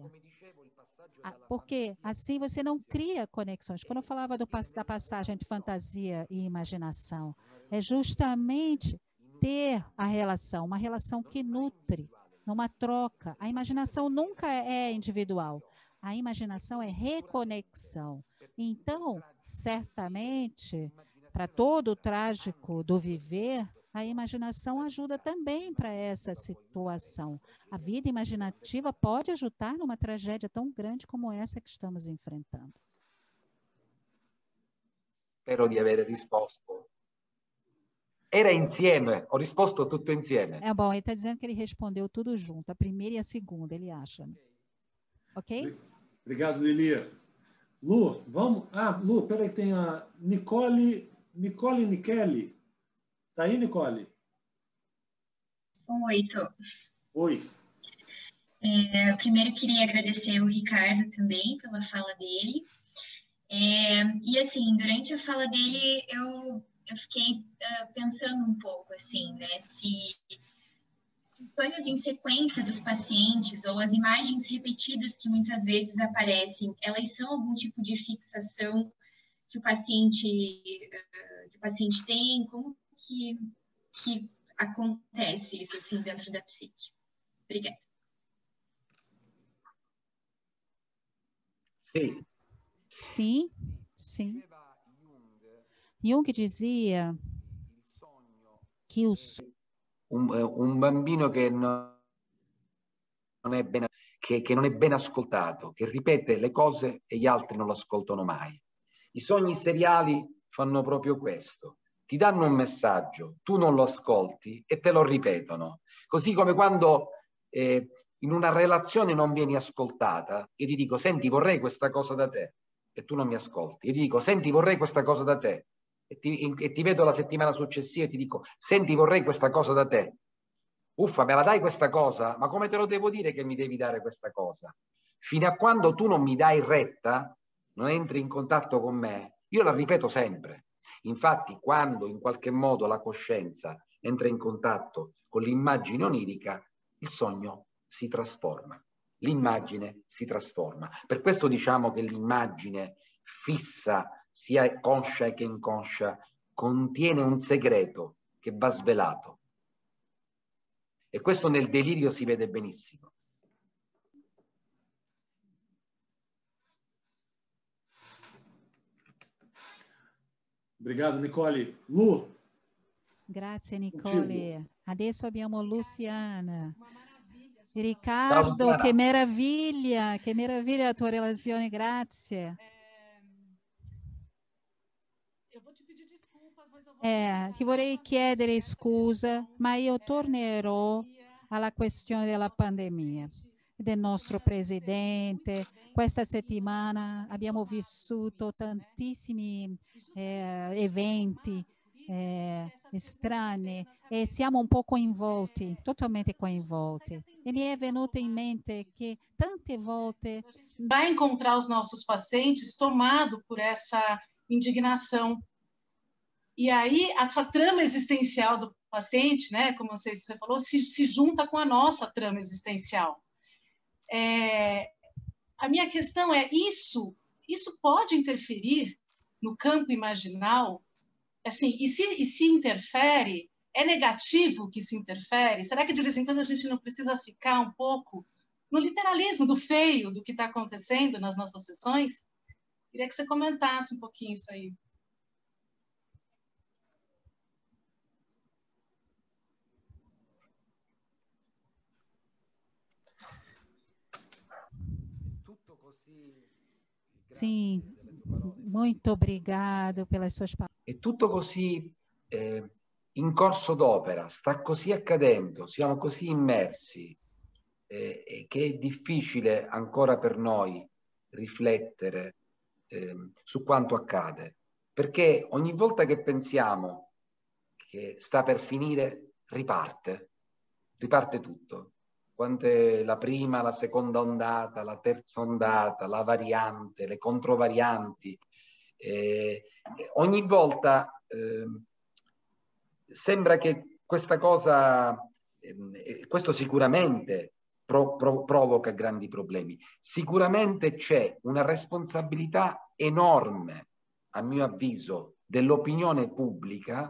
Porque assim você não cria conexões. Quando eu falava da passagem de fantasia e imaginação, é justamente ter a relação, uma relação que nutre, numa troca. A imaginação nunca é individual. A imaginação é reconexão. Então, certamente, para todo o trágico do viver, a imaginação ajuda também para essa situação. A vida imaginativa pode ajudar numa tragédia tão grande como essa que estamos enfrentando. Spero di aver risposto. Era insieme, ho risposto tutto insieme. É bom, ele está dizendo que ele respondeu tudo junto, a primeira e a segunda, ele acha. Né? Ok? Obrigado, Lili. Lu, vamos. Lu, peraí, que tem a Nicole Nicheli. Tá aí, Nicole? Oi, tô. Oi. Primeiro, queria agradecer o Ricardo também pela fala dele. E, assim, durante a fala dele, eu fiquei pensando um pouco, assim, né? Se os sonhos em sequência dos pacientes ou as imagens repetidas que muitas vezes aparecem, elas são algum tipo de fixação que o paciente tem? Como que acontece isso, assim, dentro da psique? Obrigada. Sim. Sim, sim. Jung dizia que un bambino che non è ben ascoltato, che ripete le cose e gli altri non lo ascoltano mai. I sogni seriali fanno proprio questo. Ti danno un messaggio, tu non lo ascolti e te lo ripetono. Così come quando in una relazione non vieni ascoltata, io ti dico, senti, vorrei questa cosa da te, e tu non mi ascolti. Io ti dico, senti, vorrei questa cosa da te, e ti vedo la settimana successiva e ti dico, senti, vorrei questa cosa da te. Uffa, me la dai questa cosa? Ma come te lo devo dire che mi devi dare questa cosa? Fino a quando tu non mi dai retta, non entri in contatto con me, io la ripeto sempre. Infatti, quando in qualche modo la coscienza entra in contatto con l'immagine onirica, il sogno si trasforma. L'immagine si trasforma. Per questo diciamo che l'immagine fissa, sia conscia che inconscia, contiene un segreto che va svelato. E questo nel delirio si vede benissimo. Obrigado, Nicole. Lu. Grazie, Nicole. Contigo. Adesso abbiamo Luciana. Riccardo, che meraviglia la tua relazione, grazie. Ti vorrei chiedere scusa, ma io tornerò alla questione della pandemia. del nostro presidente. Questa settimana abbiamo vissuto tantissimi eventi strani e siamo un po' coinvolti, totalmente coinvolti. E mi è venuto in mente che tante volte vai encontrar os nossos pacientes tomado por essa indignação. E aí, essa trama existencial do paciente, né, como você falou, se junta com a nossa trama existencial. A minha questão é, isso pode interferir no campo imaginal? Assim, e se interfere, é negativo que se interfere? Será que de vez em quando a gente não precisa ficar um pouco no literalismo do feio do que está acontecendo nas nossas sessões? Queria que você comentasse um pouquinho isso aí. Sim, muito obrigado pelas suas palavras. È tutto così in corso d'opera, sta così accadendo, siamo così immersi che è difficile ancora per noi riflettere su quanto accade, perché ogni volta che pensiamo che sta per finire, riparte tutto. Quante la prima, la seconda ondata, la terza ondata, la variante, le controvarianti, ogni volta sembra che questa cosa, questo sicuramente provoca grandi problemi. Sicuramente c'è una responsabilità enorme, a mio avviso, dell'opinione pubblica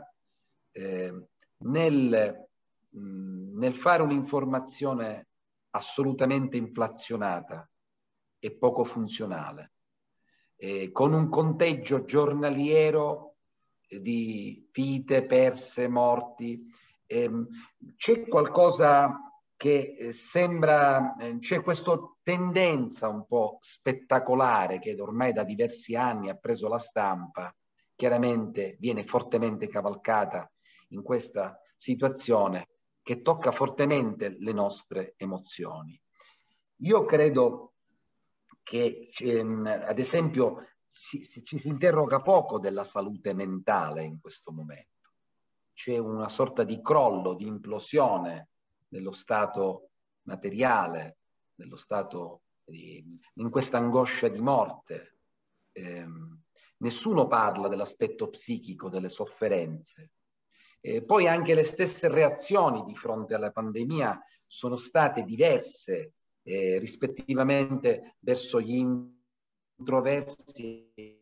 nel fare un'informazione assolutamente inflazionata e poco funzionale, con un conteggio giornaliero di vite perse, morti. C'è qualcosa che sembra, c'è questa tendenza un po' spettacolare che ormai da diversi anni ha preso la stampa, chiaramente viene fortemente cavalcata in questa situazione che tocca fortemente le nostre emozioni. Io credo che, ad esempio, ci si interroga poco della salute mentale in questo momento. C'è una sorta di crollo, di implosione dello stato materiale, dello stato in questa angoscia di morte. Nessuno parla dell'aspetto psichico, delle sofferenze. Poi anche le stesse reazioni di fronte alla pandemia sono state diverse, rispettivamente verso gli introversi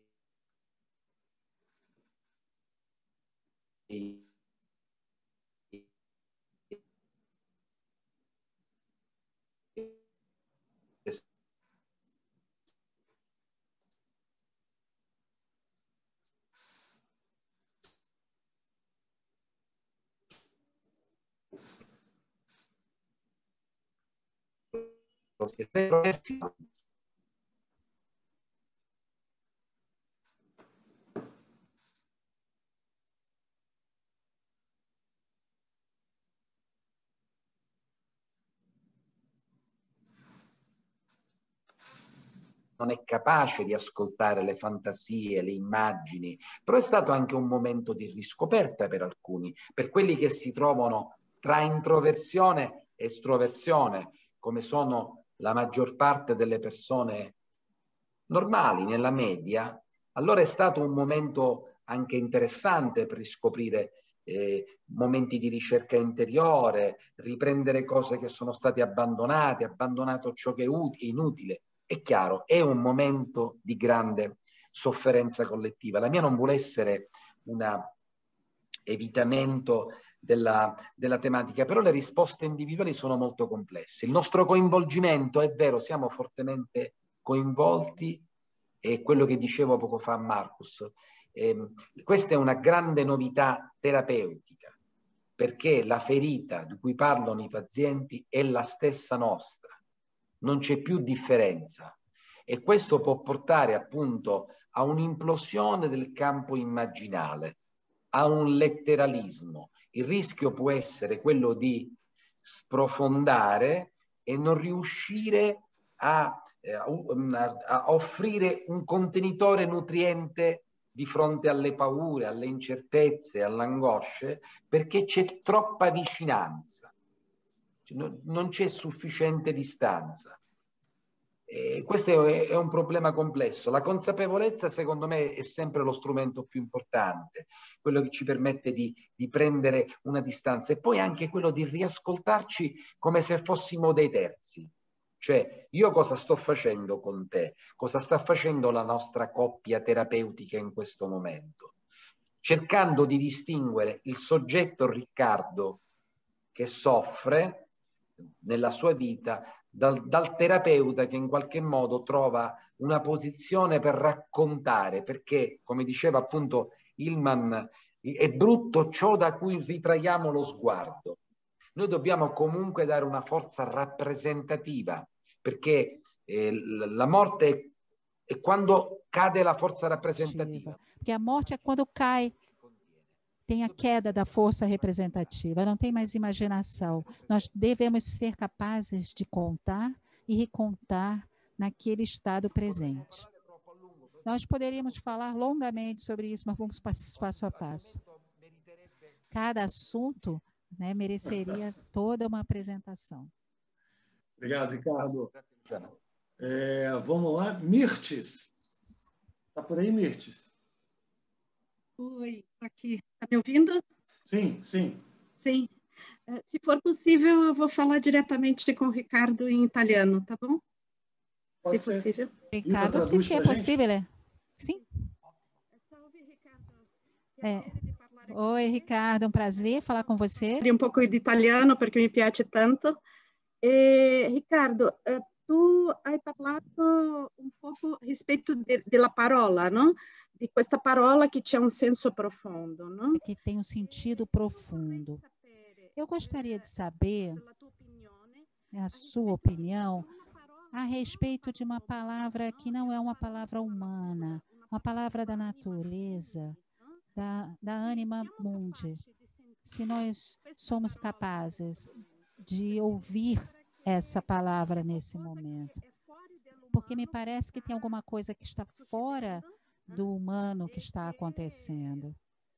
non è capace di ascoltare le fantasie, le immagini, però è stato anche un momento di riscoperta per alcuni, per quelli che si trovano tra introversione e estroversione, come sono la maggior parte delle persone normali, nella media. Allora è stato un momento anche interessante per riscoprire momenti di ricerca interiore, riprendere cose che sono state abbandonate, abbandonato ciò che è inutile. È chiaro, è un momento di grande sofferenza collettiva. La mia non vuole essere un evitamento della tematica, però le risposte individuali sono molto complesse. Il nostro coinvolgimento, è vero, siamo fortemente coinvolti, è quello che dicevo poco fa a Marcus. Questa è una grande novità terapeutica, perché la ferita di cui parlano i pazienti è la stessa nostra. Non c'è più differenza e questo può portare appunto a un'implosione del campo immaginale, a un letteralismo. Il rischio può essere quello di sprofondare e non riuscire a offrire un contenitore nutriente di fronte alle paure, alle incertezze, alle angosce, perché c'è troppa vicinanza, non c'è sufficiente distanza. E questo è un problema complesso. La consapevolezza, secondo me, è sempre lo strumento più importante, quello che ci permette di prendere una distanza, e poi anche quello di riascoltarci come se fossimo dei terzi. Cioè, io cosa sto facendo con te? Cosa sta facendo la nostra coppia terapeutica in questo momento? Cercando di distinguere il soggetto Riccardo che soffre nella sua vita dal terapeuta che in qualche modo trova una posizione per raccontare, perché, come diceva appunto Hillman, è brutto ciò da cui ritraiamo lo sguardo. Noi dobbiamo comunque dare una forza rappresentativa, perché la morte è quando cade la forza rappresentativa. Porque a morte é quando cai, tem a queda da força representativa, não tem mais imaginação. Nós devemos ser capazes de contar e recontar naquele estado presente. Nós poderíamos falar longamente sobre isso, mas vamos passo a passo. Cada assunto, né, mereceria toda uma apresentação. Obrigado, Ricardo. Vamos lá, Mirtes. Está por aí, Mirtes? Oi, aqui. Está me ouvindo? Sim, sim. Sim. Se for possível, eu vou falar diretamente com o Ricardo em italiano, tá bom? Pode se ser. possível. Ricardo, se é possível, sim? Salve, Ricardo. Oi, Ricardo, é um prazer falar com você. Um pouco di italiano perché mi piace tanto. Riccardo, tu hai parlato un poco rispetto della parola, no? Di questa parola che c'è un senso profondo, no? Que tem um sentido profundo. Eu gostaria de saber a sua opinião a respeito de uma palavra que não é uma palavra humana, uma palavra da natureza, da anima mundi. Se nós somos capazes de ouvir essa palavra nesse momento. Porque me parece que tem alguma coisa que está fora do humano que está acontecendo.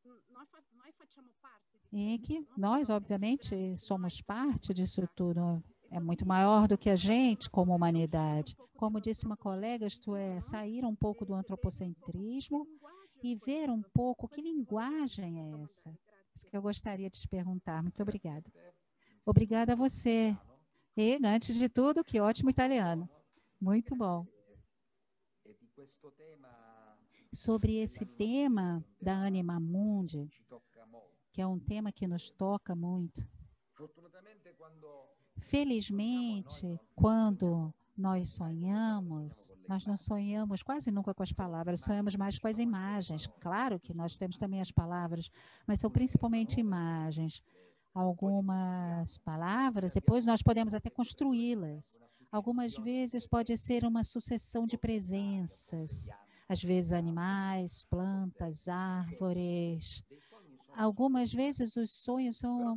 E que nós, obviamente, somos parte disso tudo. É muito maior do que a gente como humanidade. Como disse uma colega, isto é, sair um pouco do antropocentrismo e ver um pouco que linguagem é essa. Isso que eu gostaria de te perguntar. Muito obrigada. Obrigada a você. E, antes de tudo, que ótimo italiano. Muito bom. Sobre esse tema da anima mundi, que é um tema que nos toca muito. Felizmente, quando nós sonhamos, nós não sonhamos quase nunca com as palavras, sonhamos mais com as imagens. Claro que nós temos também as palavras, mas são principalmente imagens. Algumas palavras, depois nós podemos até construí-las. Algumas vezes pode ser uma sucessão de presenças, às vezes animais, plantas, árvores. Algumas vezes os sonhos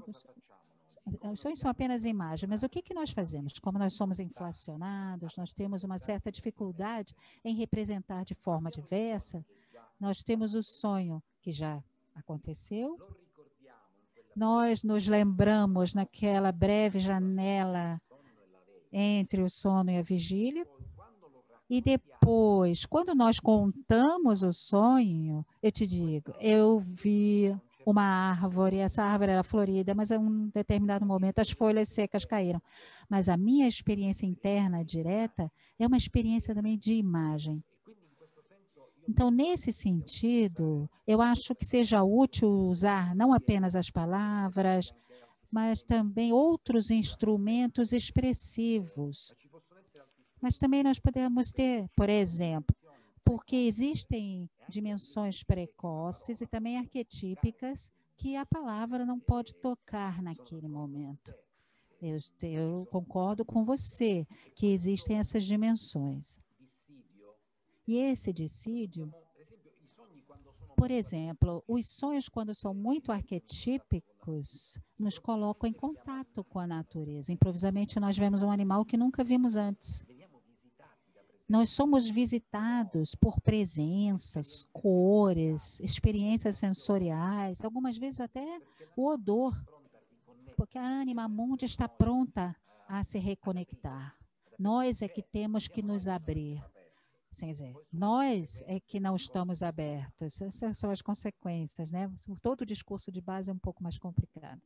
são apenas imagens, mas o que nós fazemos? Como nós somos inflacionados, nós temos uma certa dificuldade em representar de forma diversa. Nós temos o sonho que já aconteceu. Nós nos lembramos naquela breve janela entre o sono e a vigília. E depois, quando nós contamos o sonho, eu te digo, eu vi uma árvore, essa árvore era florida, mas em um determinado momento as folhas secas caíram. Mas a minha experiência interna direta é uma experiência também de imagem. Então, nesse sentido, eu acho que seja útil usar não apenas as palavras, mas também outros instrumentos expressivos. Mas também nós podemos ter, por exemplo, porque existem dimensões precoces e também arquetípicas que a palavra não pode tocar naquele momento. Eu concordo com você que existem essas dimensões. E esse dissídio, por exemplo, os sonhos, quando são muito arquetípicos, mágicos nos colocam em contato com a natureza. Improvisamente, nós vemos um animal que nunca vimos antes. Nós somos visitados por presenças, cores, experiências sensoriais, algumas vezes até o odor, porque a Anima Mundi está pronta a se reconectar. Nós é que temos que nos abrir. Quer dizer, nós é que não estamos abertos. Essas são as consequências, né? Todo o discurso de base é um pouco mais complicado.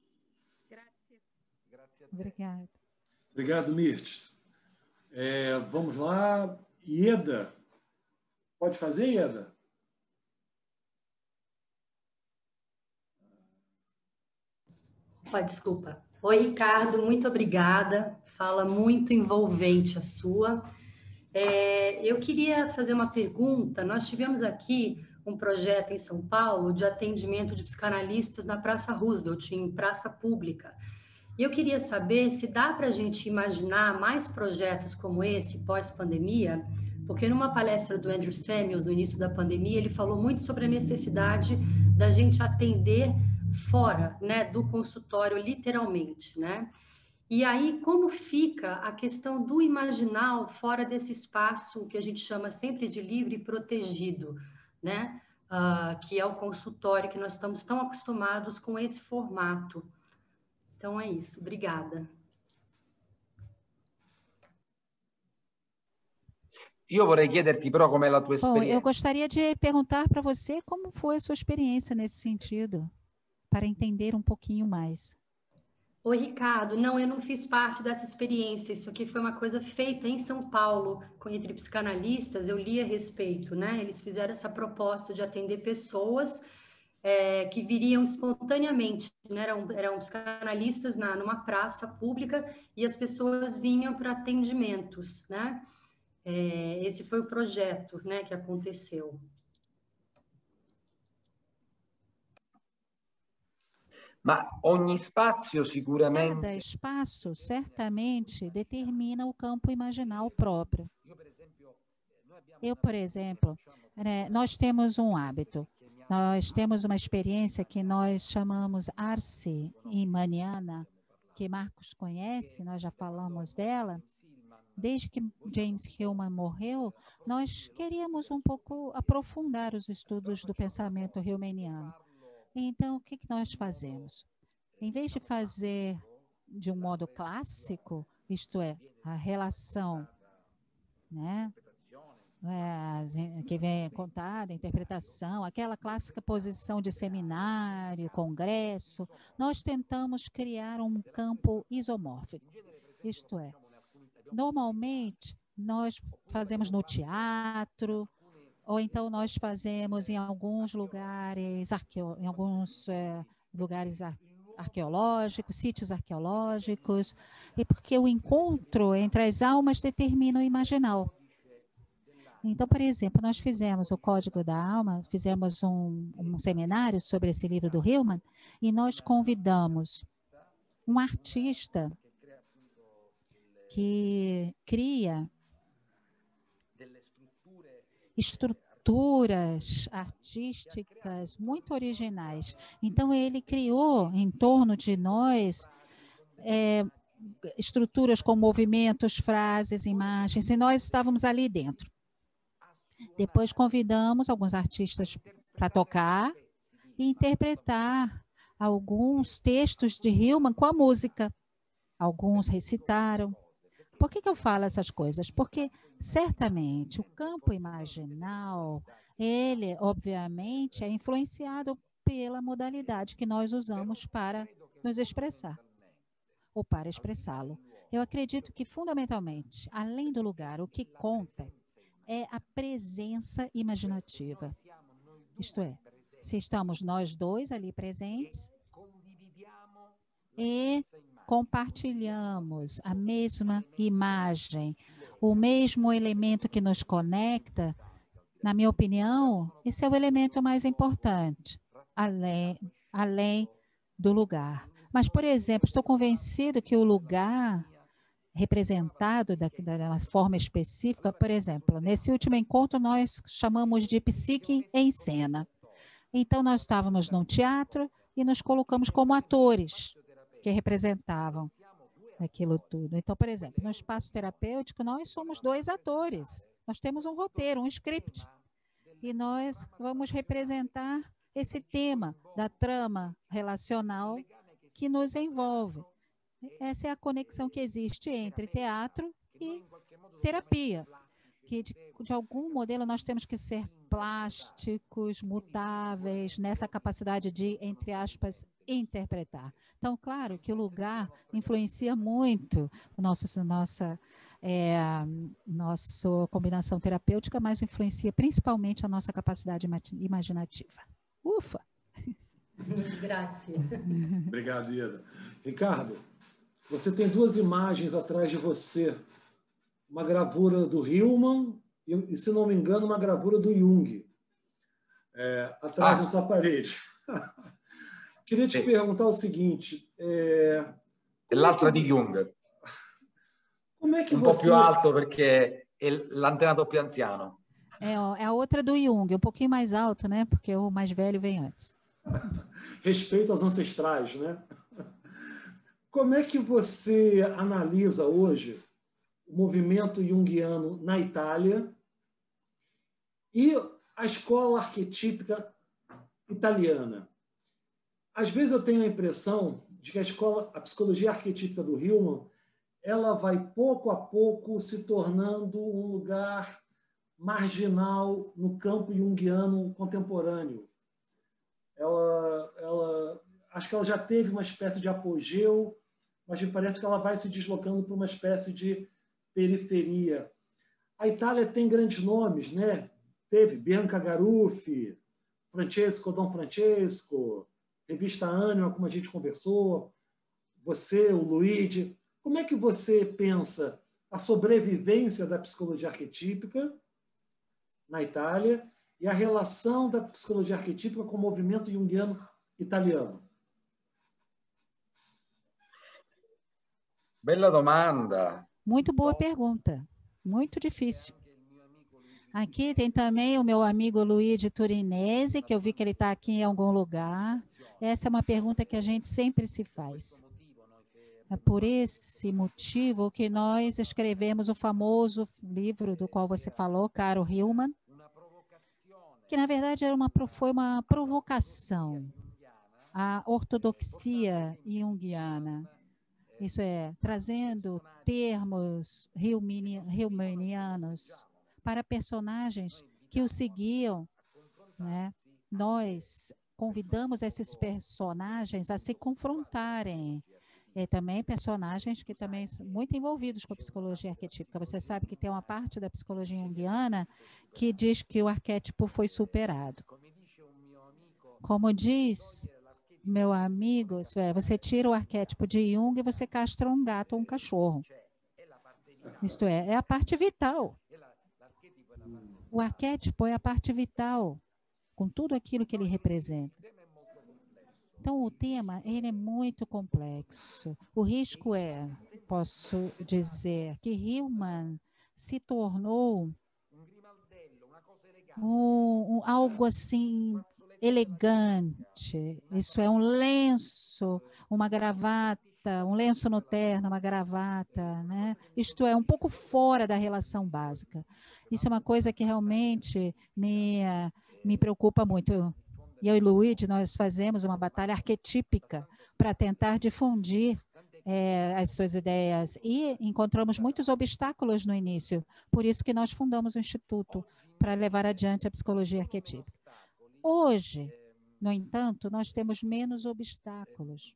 Obrigada. Obrigado, Mirtes. Vamos lá. Ieda. Pode fazer, Ieda? Desculpa. Oi, Ricardo, muito obrigada. Fala muito envolvente a sua. Eu queria fazer uma pergunta. Nós tivemos aqui um projeto em São Paulo de atendimento de psicanalistas na Praça Roosevelt, em praça pública. E eu queria saber se dá para a gente imaginar mais projetos como esse pós-pandemia, porque numa palestra do Andrew Samuels, no início da pandemia, ele falou muito sobre a necessidade da gente atender fora, né, do consultório, literalmente, né? E aí, como fica a questão do imaginal fora desse espaço que a gente chama sempre de livre e protegido, né? Que é o consultório, que nós estamos tão acostumados com esse formato. Então, é isso. Obrigada. Io vorrei chiederti però com'è la tua esperienza. Eu gostaria de perguntar para você como foi a sua experiência nesse sentido, para entender um pouquinho mais. Oi, Ricardo. Não, eu não fiz parte dessa experiência. Isso aqui foi uma coisa feita em São Paulo, entre psicanalistas. Eu li a respeito, né? Eles fizeram essa proposta de atender pessoas que viriam espontaneamente, né? Eram psicanalistas numa praça pública e as pessoas vinham para atendimentos, né? Esse foi o projeto, né, que aconteceu. Ma ogni spazio sicuramente... Cada espaço, certamente, determina o campo imaginal próprio. Eu, por exemplo, nós temos um hábito. Nós temos uma experiência que nós chamamos Arce Imaniana, que Marcos conhece, nós já falamos dela. Desde que James Hillman morreu, nós queríamos um pouco aprofundar os estudos do pensamento hillmaniano. Então, o que nós fazemos? Em vez de fazer de um modo clássico, isto é, a relação, né, que vem contada, a interpretação, aquela clássica posição de seminário, congresso, nós tentamos criar um campo isomórfico. Isto é, normalmente nós fazemos no teatro, ou então nós fazemos em alguns lugares, lugares arqueológicos, sítios arqueológicos, e porque o encontro entre as almas determina o imaginal. Então, por exemplo, nós fizemos o Código da Alma, fizemos um seminário sobre esse livro do Hillman, e nós convidamos um artista que cria estruturas artísticas muito originais. Então, ele criou em torno de nós estruturas com movimentos, frases, imagens, e nós estávamos ali dentro. Depois convidamos alguns artistas para tocar e interpretar alguns textos de Hillman com a música. Alguns recitaram. Por que eu falo essas coisas? Porque, certamente, o campo imaginal, ele, obviamente, é influenciado pela modalidade que nós usamos para nos expressar, ou para expressá-lo. Eu acredito que, fundamentalmente, além do lugar, o que conta é a presença imaginativa. Isto é, se estamos nós dois ali presentes e compartilhamos a mesma imagem, o mesmo elemento que nos conecta, na minha opinião, esse é o elemento mais importante, além do lugar. Mas, por exemplo, estou convencido que o lugar representado de uma forma específica, por exemplo, nesse último encontro nós chamamos de psique em cena. Então, nós estávamos num teatro, e nos colocamos como atores que representavam aquilo tudo. Então, por exemplo, no espaço terapêutico, nós somos 2 atores. Nós temos um roteiro, um script, e nós vamos representar esse tema da trama relacional que nos envolve. Essa é a conexão que existe entre teatro e terapia, que de algum modelo nós temos que ser plásticos, mutáveis, nessa capacidade de, entre aspas, interpretar. Então, claro que o lugar influencia muito nossa combinação terapêutica, mas influencia principalmente a nossa capacidade imaginativa. Ufa! Graças. Obrigado, Ieda. Ricardo, você tem 2 imagens atrás de você. Uma gravura do Hillman e, se não me engano, uma gravura do Jung, atrás da sua parede. Queria te perguntar o seguinte... L'altra di Jung. Como é que un você... po' più alto perché è l'antenato più anziano. É a outra do Jung, um pouquinho mais alto, né? Porque o mais velho vem antes. Respeito aos ancestrais, né? Como é que você analisa hoje o movimento junguiano na Itália e a escola arquetípica italiana? Às vezes eu tenho a impressão de que a psicologia arquetípica do Hillman, ela vai pouco a pouco se tornando um lugar marginal no campo junguiano contemporâneo. Acho que ela já teve uma espécie de apogeu, mas me parece que ela vai se deslocando para uma espécie de periferia. A Itália tem grandes nomes, né? Teve Bianca Garuffi, Francesco Dom Francesco, Revista Ânima, como a gente conversou, você, o Luigi. Como é que você pensa a sobrevivência da psicologia arquetípica na Itália e a relação da psicologia arquetípica com o movimento junguiano italiano? Bella domanda. Muito boa pergunta. Muito difícil. Aqui tem também o meu amigo Luigi Turinese, que eu vi que ele está aqui em algum lugar. Essa é uma pergunta que a gente sempre se faz. É por esse motivo que nós escrevemos o famoso livro do qual você falou, caro Hillman, que na verdade foi uma provocação à ortodoxia junguiana. Isso é, trazendo termos hillmanianos para personagens que o seguiam, né? Nós convidamos esses personagens a se confrontarem. E também personagens que também são muito envolvidos com a psicologia arquetípica. Você sabe que tem uma parte da psicologia junguiana que diz que o arquétipo foi superado. Como diz meu amigo, você tira o arquétipo de Jung e você castra um gato ou um cachorro. Isto é a parte vital. O arquétipo é a parte vital, com tudo aquilo que ele representa. Então, o tema ele é muito complexo. O risco posso dizer, que Hillman se tornou algo assim elegante. Isso é um lenço, uma gravata, um lenço no terno, uma gravata, né? Isto é um pouco fora da relação básica. Isso é uma coisa que realmente me preocupa muito. Eu e Luigi, nós fazemos uma batalha arquetípica para tentar difundir as suas ideias e encontramos muitos obstáculos no início. Por isso que nós fundamos o Instituto para levar adiante a psicologia arquetípica. Hoje, no entanto, nós temos menos obstáculos.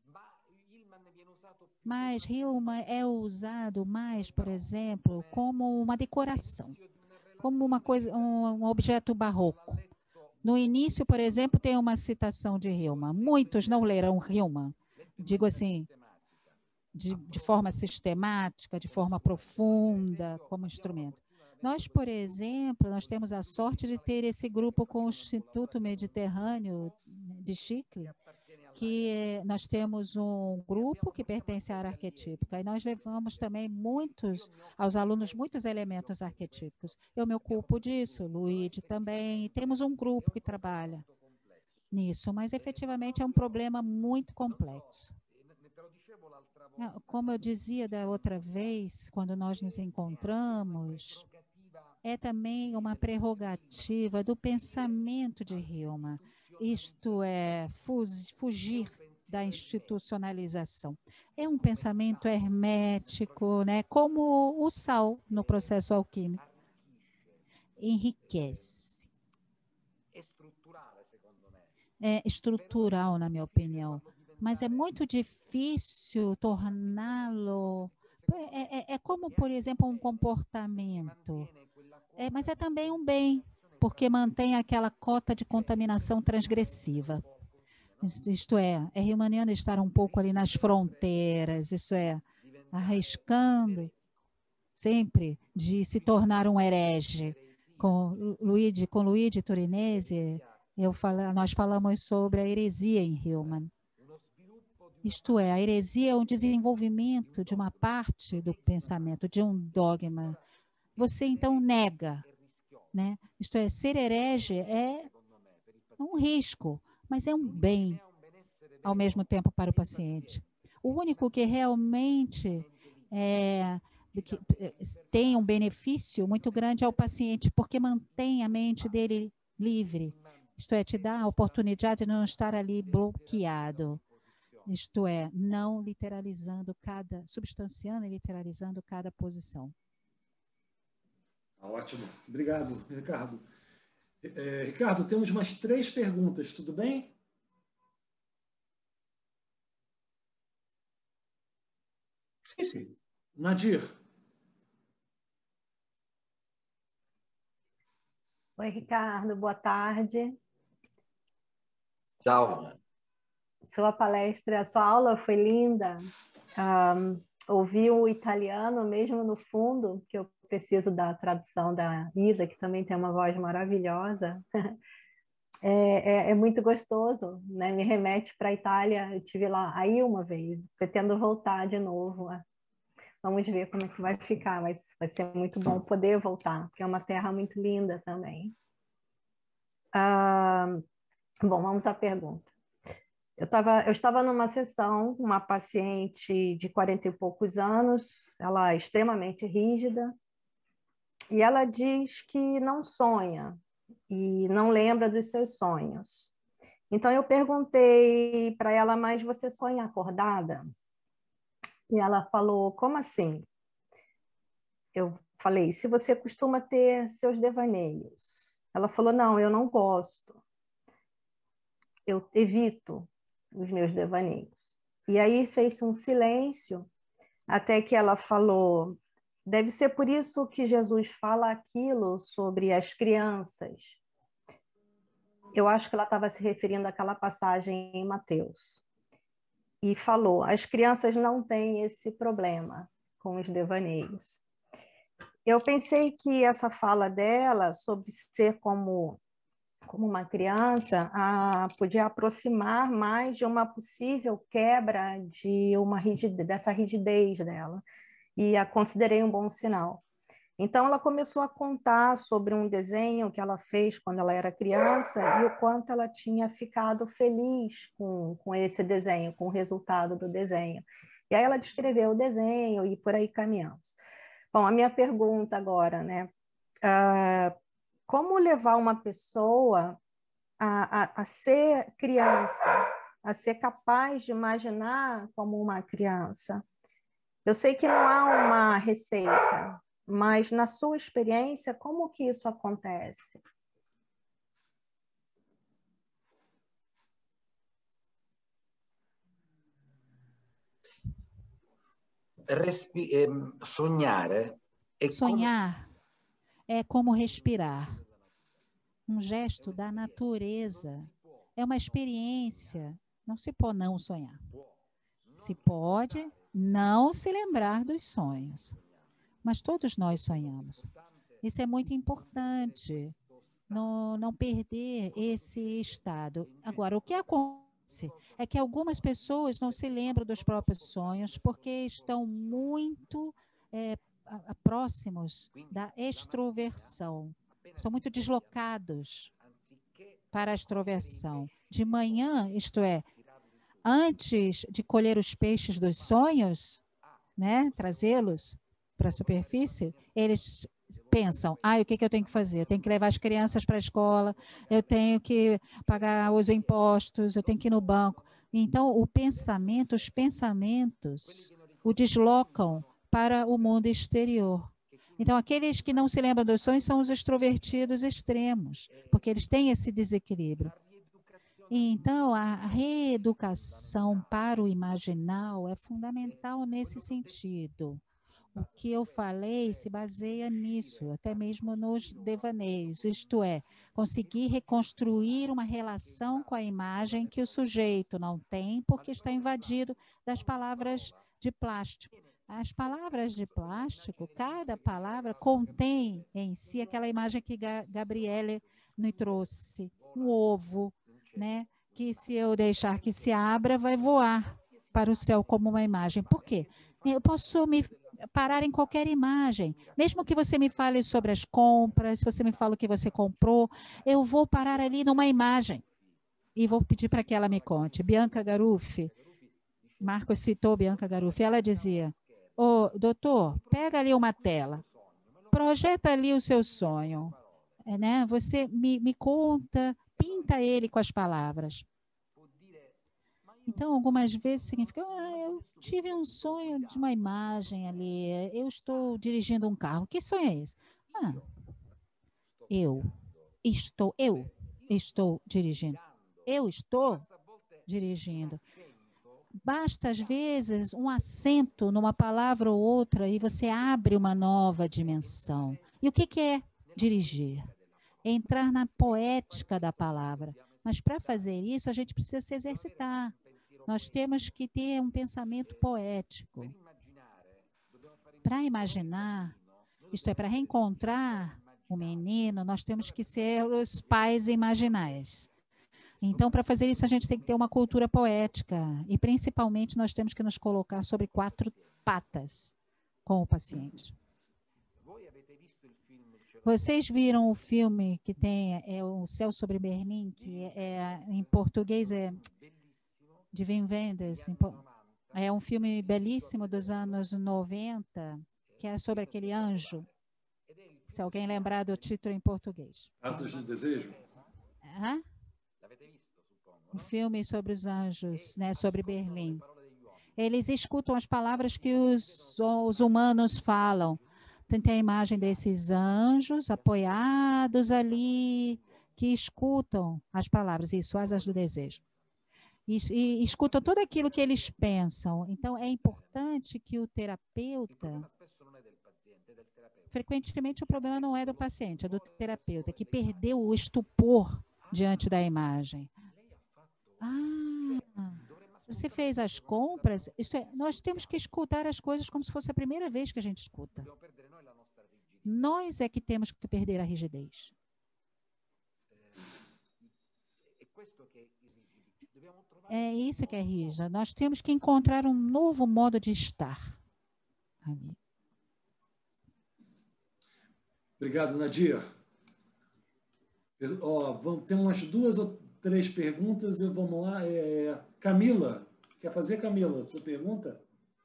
Mas Hillman é usado mais, por exemplo, como uma decoração, como uma coisa, um objeto barroco. No início, por exemplo, tem uma citação de Hillman. Muitos não lerão Hillman, digo assim, de forma sistemática, de forma profunda, como instrumento. Nós, por exemplo, nós temos a sorte de ter esse grupo com o Instituto Mediterrâneo de Chicli, que nós temos um grupo que pertence à área arquetípica, e nós levamos também aos alunos muitos elementos arquetípicos. Eu me ocupo disso, Luigi também, e temos um grupo que trabalha nisso, mas efetivamente é um problema muito complexo. Como eu dizia da outra vez, quando nós nos encontramos, é também uma prerrogativa do pensamento de Hillman, isto é, fugir da institucionalização. É um pensamento hermético, né? Como o sal no processo alquímico. Enriquece. É estrutural, na minha opinião, mas é muito difícil torná-lo... É como, por exemplo, um comportamento. Mas é também um bem, porque mantém aquela cota de contaminação transgressiva. Isto é Hillmaniano estar um pouco ali nas fronteiras, isso é, arriscando sempre de se tornar um herege. Com Luigi Torinese, nós falamos sobre a heresia em Hillman. Isto é, a heresia é um desenvolvimento de uma parte do pensamento, de um dogma. Você, então, nega, né? Isto é, ser herege é um risco, mas é um bem, ao mesmo tempo, para o paciente. O único que realmente tem um benefício muito grande é o paciente, porque mantém a mente dele livre. Isto é, te dá a oportunidade de não estar ali bloqueado. Isto é, não literalizando substanciando e literalizando cada posição. Ótimo. Obrigado, Ricardo. Ricardo, temos mais 3 perguntas, tudo bem? Sim, sim. Nadir. Oi, Ricardo, boa tarde. Ciao. Sua aula foi linda. Ouvi o italiano mesmo no fundo, que eu preciso da tradução da Isa, que também tem uma voz maravilhosa. É muito gostoso, né? Me remete para a Itália. Eu estive lá aí uma vez, pretendo voltar de novo. Vamos ver como é que vai ficar, mas vai ser muito bom poder voltar, porque é uma terra muito linda também. Bom, vamos à pergunta. Eu estava numa sessão, uma paciente de 40 e poucos anos, ela é extremamente rígida, e ela diz que não sonha e não lembra dos seus sonhos. Então eu perguntei para ela, mas você sonha acordada? E ela falou, como assim? Eu falei, se você costuma ter seus devaneios. Ela falou, não, eu não gosto. Eu evito os meus devaneios. E aí fez-se um silêncio, até que ela falou, deve ser por isso que Jesus fala aquilo sobre as crianças. Eu acho que ela estava se referindo àquela passagem em Mateus. E falou, as crianças não têm esse problema com os devaneios. Eu pensei que essa fala dela sobre ser como uma criança podia aproximar mais de uma possível quebra dessa rigidez dela, e a considerei um bom sinal. Então, ela começou a contar sobre um desenho que ela fez quando ela era criança e o quanto ela tinha ficado feliz com esse desenho, com o resultado do desenho. E aí ela descreveu o desenho e por aí caminhamos. Bom, a minha pergunta agora, né? Como levar uma pessoa a ser criança, a ser capaz de imaginar como uma criança? Eu sei que não há uma receita, mas na sua experiência, como que isso acontece? Sonhar é como respirar. Um gesto da natureza. É uma experiência. Não se pode não sonhar. Se pode não se lembrar dos sonhos. Mas todos nós sonhamos. Isso é muito importante. Não perder esse estado. Agora, o que acontece é que algumas pessoas não se lembram dos próprios sonhos porque estão muito próximos da extroversão. Estão muito deslocados. para a extroversão. De manhã, isto é, antes de colher os peixes dos sonhos, né, trazê-los para a superfície, eles pensam, o que eu tenho que fazer? Eu tenho que levar as crianças para a escola, eu tenho que pagar os impostos, eu tenho que ir no banco. Então, os pensamentos o deslocam para o mundo exterior. Então, aqueles que não se lembram dos sonhos são os extrovertidos extremos, porque eles têm esse desequilíbrio. Então, a reeducação para o imaginal é fundamental nesse sentido. O que eu falei se baseia nisso, até mesmo nos devaneios, isto é, conseguir reconstruir uma relação com a imagem que o sujeito não tem porque está invadido das palavras de plástico. As palavras de plástico, cada palavra contém em si aquela imagem que Gabriele nos trouxe, um ovo, né? Que se eu deixar que se abra, vai voar para o céu como uma imagem. Por quê? Eu posso me parar em qualquer imagem. Mesmo que você me fale sobre as compras, se você me fala o que você comprou, eu vou parar ali numa imagem e vou pedir para que ela me conte. Bianca Garuffi, Marcos citou Bianca Garuffi, ela dizia, doutor, pega ali uma tela, projeta ali o seu sonho, né? Você me conta, pinta ele com as palavras. Então, algumas vezes significa, eu tive um sonho de uma imagem ali, eu estou dirigindo um carro. Que sonho é esse? Eu estou dirigindo. Eu estou dirigindo. Basta, às vezes, um acento numa palavra ou outra e você abre uma nova dimensão. E o que é dirigir? Entrar na poética da palavra. Mas, para fazer isso, a gente precisa se exercitar. Nós temos que ter um pensamento poético. Para imaginar, isto é, para reencontrar o menino, nós temos que ser os pais imaginais. Então, para fazer isso, a gente tem que ter uma cultura poética. E, principalmente, nós temos que nos colocar sobre 4 patas com o paciente. Vocês viram o filme que tem O Céu sobre Berlim, que em português é de Wim Wenders. É um filme belíssimo dos anos 90, que é sobre aquele anjo. Se alguém lembrar do título em português. Asas do Desejo? Um filme sobre os anjos, né, sobre Berlim. Eles escutam as palavras que os humanos falam. Tem a imagem desses anjos apoiados ali, que escutam as palavras, isso, asas do desejo. E escutam tudo aquilo que eles pensam. Então, é importante que o terapeuta... Frequentemente, o problema não é do paciente, é do terapeuta, que perdeu o estupor diante da imagem. Você fez as compras? Isto é, nós temos que escutar as coisas como se fosse a primeira vez que a gente escuta. Nós é que temos que perder a rigidez. É isso que é rígido. Nós temos que encontrar um novo modo de estar ali. Obrigado, Nadir. Tem umas 2 ou 3 perguntas. Vamos lá. Camila, quer fazer, Camila, sua pergunta?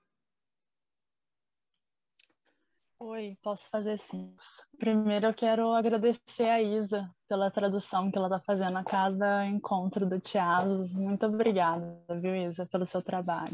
Oi, posso fazer sim. Primeiro eu quero agradecer a Isa pela tradução que ela está fazendo a cada encontro do Tiasos. Muito obrigada, viu, Isa, pelo seu trabalho.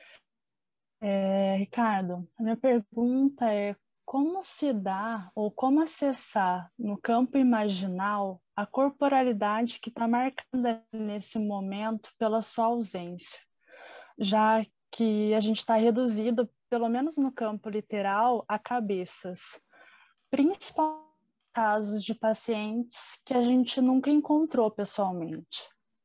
Ricardo, a minha pergunta é como se dá ou como acessar no campo imaginal a corporalidade que está marcada nesse momento pela sua ausência, já que a gente está reduzido, pelo menos no campo literal, a cabeças, principalmente casos de pacientes que a gente nunca encontrou pessoalmente.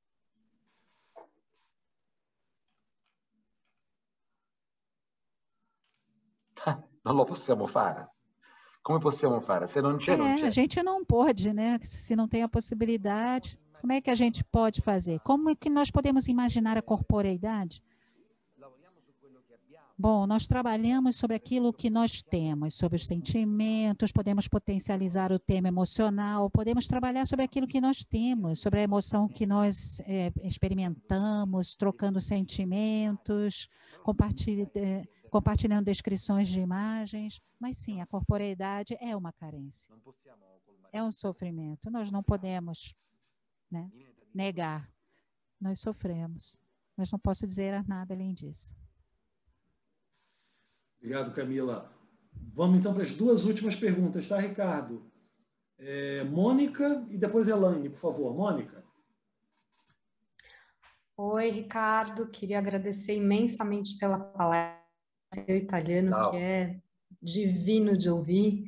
Non lo possiamo fare. Come possiamo fare? Se non c'è, non c'è. A gente não pode, né? Se não tem a possibilidade, como é que a gente pode fazer? Como é que nós podemos imaginar a corporeidade? Bom, nós trabalhamos sobre aquilo que nós temos, sobre os sentimentos, podemos potencializar o tema emocional, podemos trabalhar sobre aquilo que nós temos, sobre a emoção que nós experimentamos, trocando sentimentos, compartilhando descrições de imagens, mas sim, a corporeidade é uma carência, é um sofrimento. Nós não podemos, né, negar, nós sofremos, mas não posso dizer nada além disso. Obrigado, Camila. Vamos então para as duas últimas perguntas, tá, Ricardo? Mônica e depois Elaine, por favor. Mônica. Oi, Ricardo. Queria agradecer imensamente pela palestra. Seu italiano, que é divino de ouvir.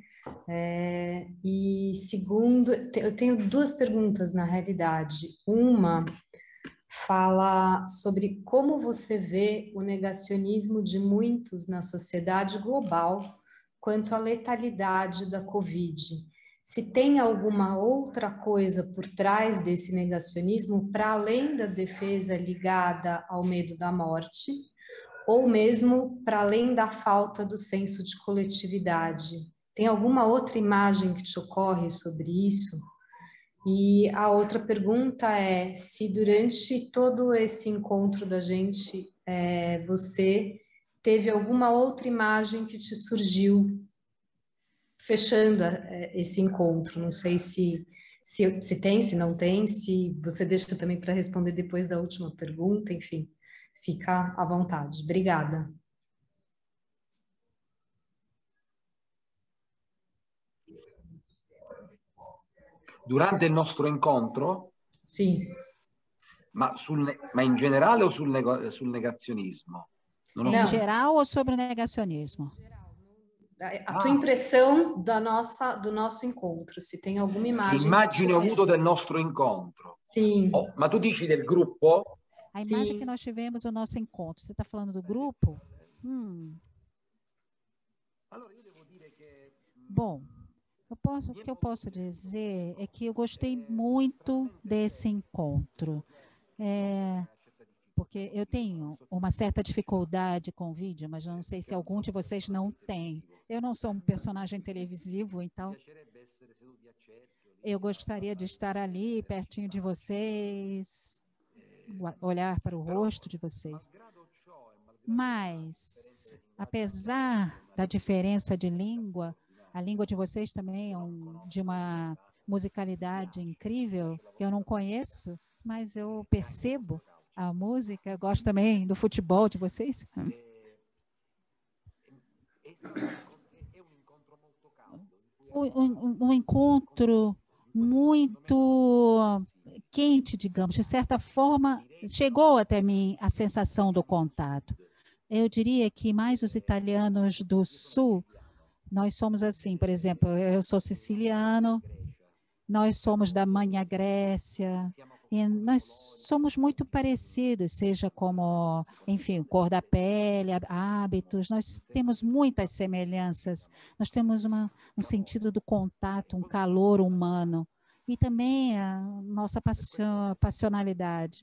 E segundo, eu tenho duas perguntas na realidade. Uma fala sobre como você vê o negacionismo de muitos na sociedade global quanto à letalidade da Covid. Se tem alguma outra coisa por trás desse negacionismo, para além da defesa ligada ao medo da morte, ou mesmo para além da falta do senso de coletividade. Tem alguma outra imagem que te ocorre sobre isso? E a outra pergunta é se durante todo esse encontro da gente, você teve alguma outra imagem que te surgiu fechando esse encontro. Não sei se tem, se não tem, se você deixa também para responder depois da última pergunta, enfim, fica à vontade. Obrigada. Durante il nostro incontro? Sì. Ma in generale o sul negazionismo? Em geral ou sobre o negacionismo? A tua impressão do nosso incontro, se tem alguma imagem. L'immagine ho avuto del nostro incontro. Sim. Oh, ma tu dici del gruppo? A imagem que nós tivemos no nosso encontro. Você está falando do grupo? Bom, o que eu posso dizer é que eu gostei muito desse encontro. Porque eu tenho uma certa dificuldade com vídeo, mas não sei se algum de vocês não tem. Eu não sou um personagem televisivo, então eu gostaria de estar ali, pertinho de vocês, olhar para o rosto de vocês. Mas, apesar da diferença de língua, a língua de vocês também é de uma musicalidade incrível, que eu não conheço, mas eu percebo a música. Eu gosto também do futebol de vocês. Um encontro muito quente, digamos. De certa forma, chegou até mim a sensação do contato. Eu diria que mais os italianos do Sul, nós somos assim, por exemplo, eu sou siciliano, nós somos da Magna Grécia, e nós somos muito parecidos, seja como, enfim, cor da pele, hábitos, nós temos muitas semelhanças, nós temos um sentido do contato, um calor humano, e também a nossa passionalidade.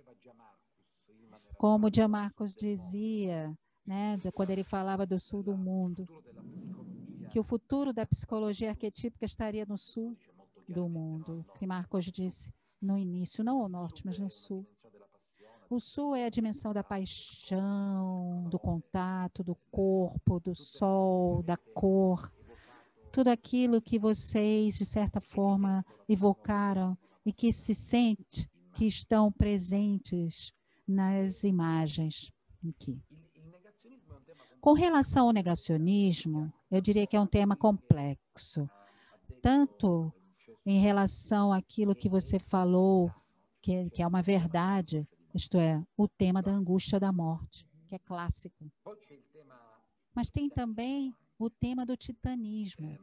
Como o Gianmarcos dizia, né, quando ele falava do sul do mundo, que o futuro da psicologia arquetípica estaria no sul do mundo, que Marcos disse no início, não ao norte, mas no sul. O sul é a dimensão da paixão, do contato, do corpo, do sol, da cor, tudo aquilo que vocês, de certa forma, evocaram e que se sente que estão presentes nas imagens aqui. Com relação ao negacionismo, eu diria que é um tema complexo, tanto em relação àquilo que você falou, que é uma verdade, isto é, o tema da angústia da morte, que é clássico. Mas tem também o tema do titanismo.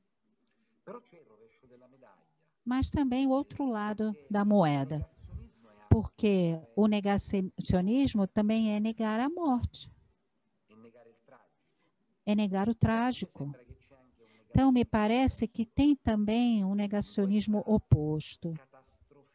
Mas também o outro lado da moeda, porque o negacionismo também é negar a morte, é negar o trágico. Então, me parece que tem também um negacionismo oposto.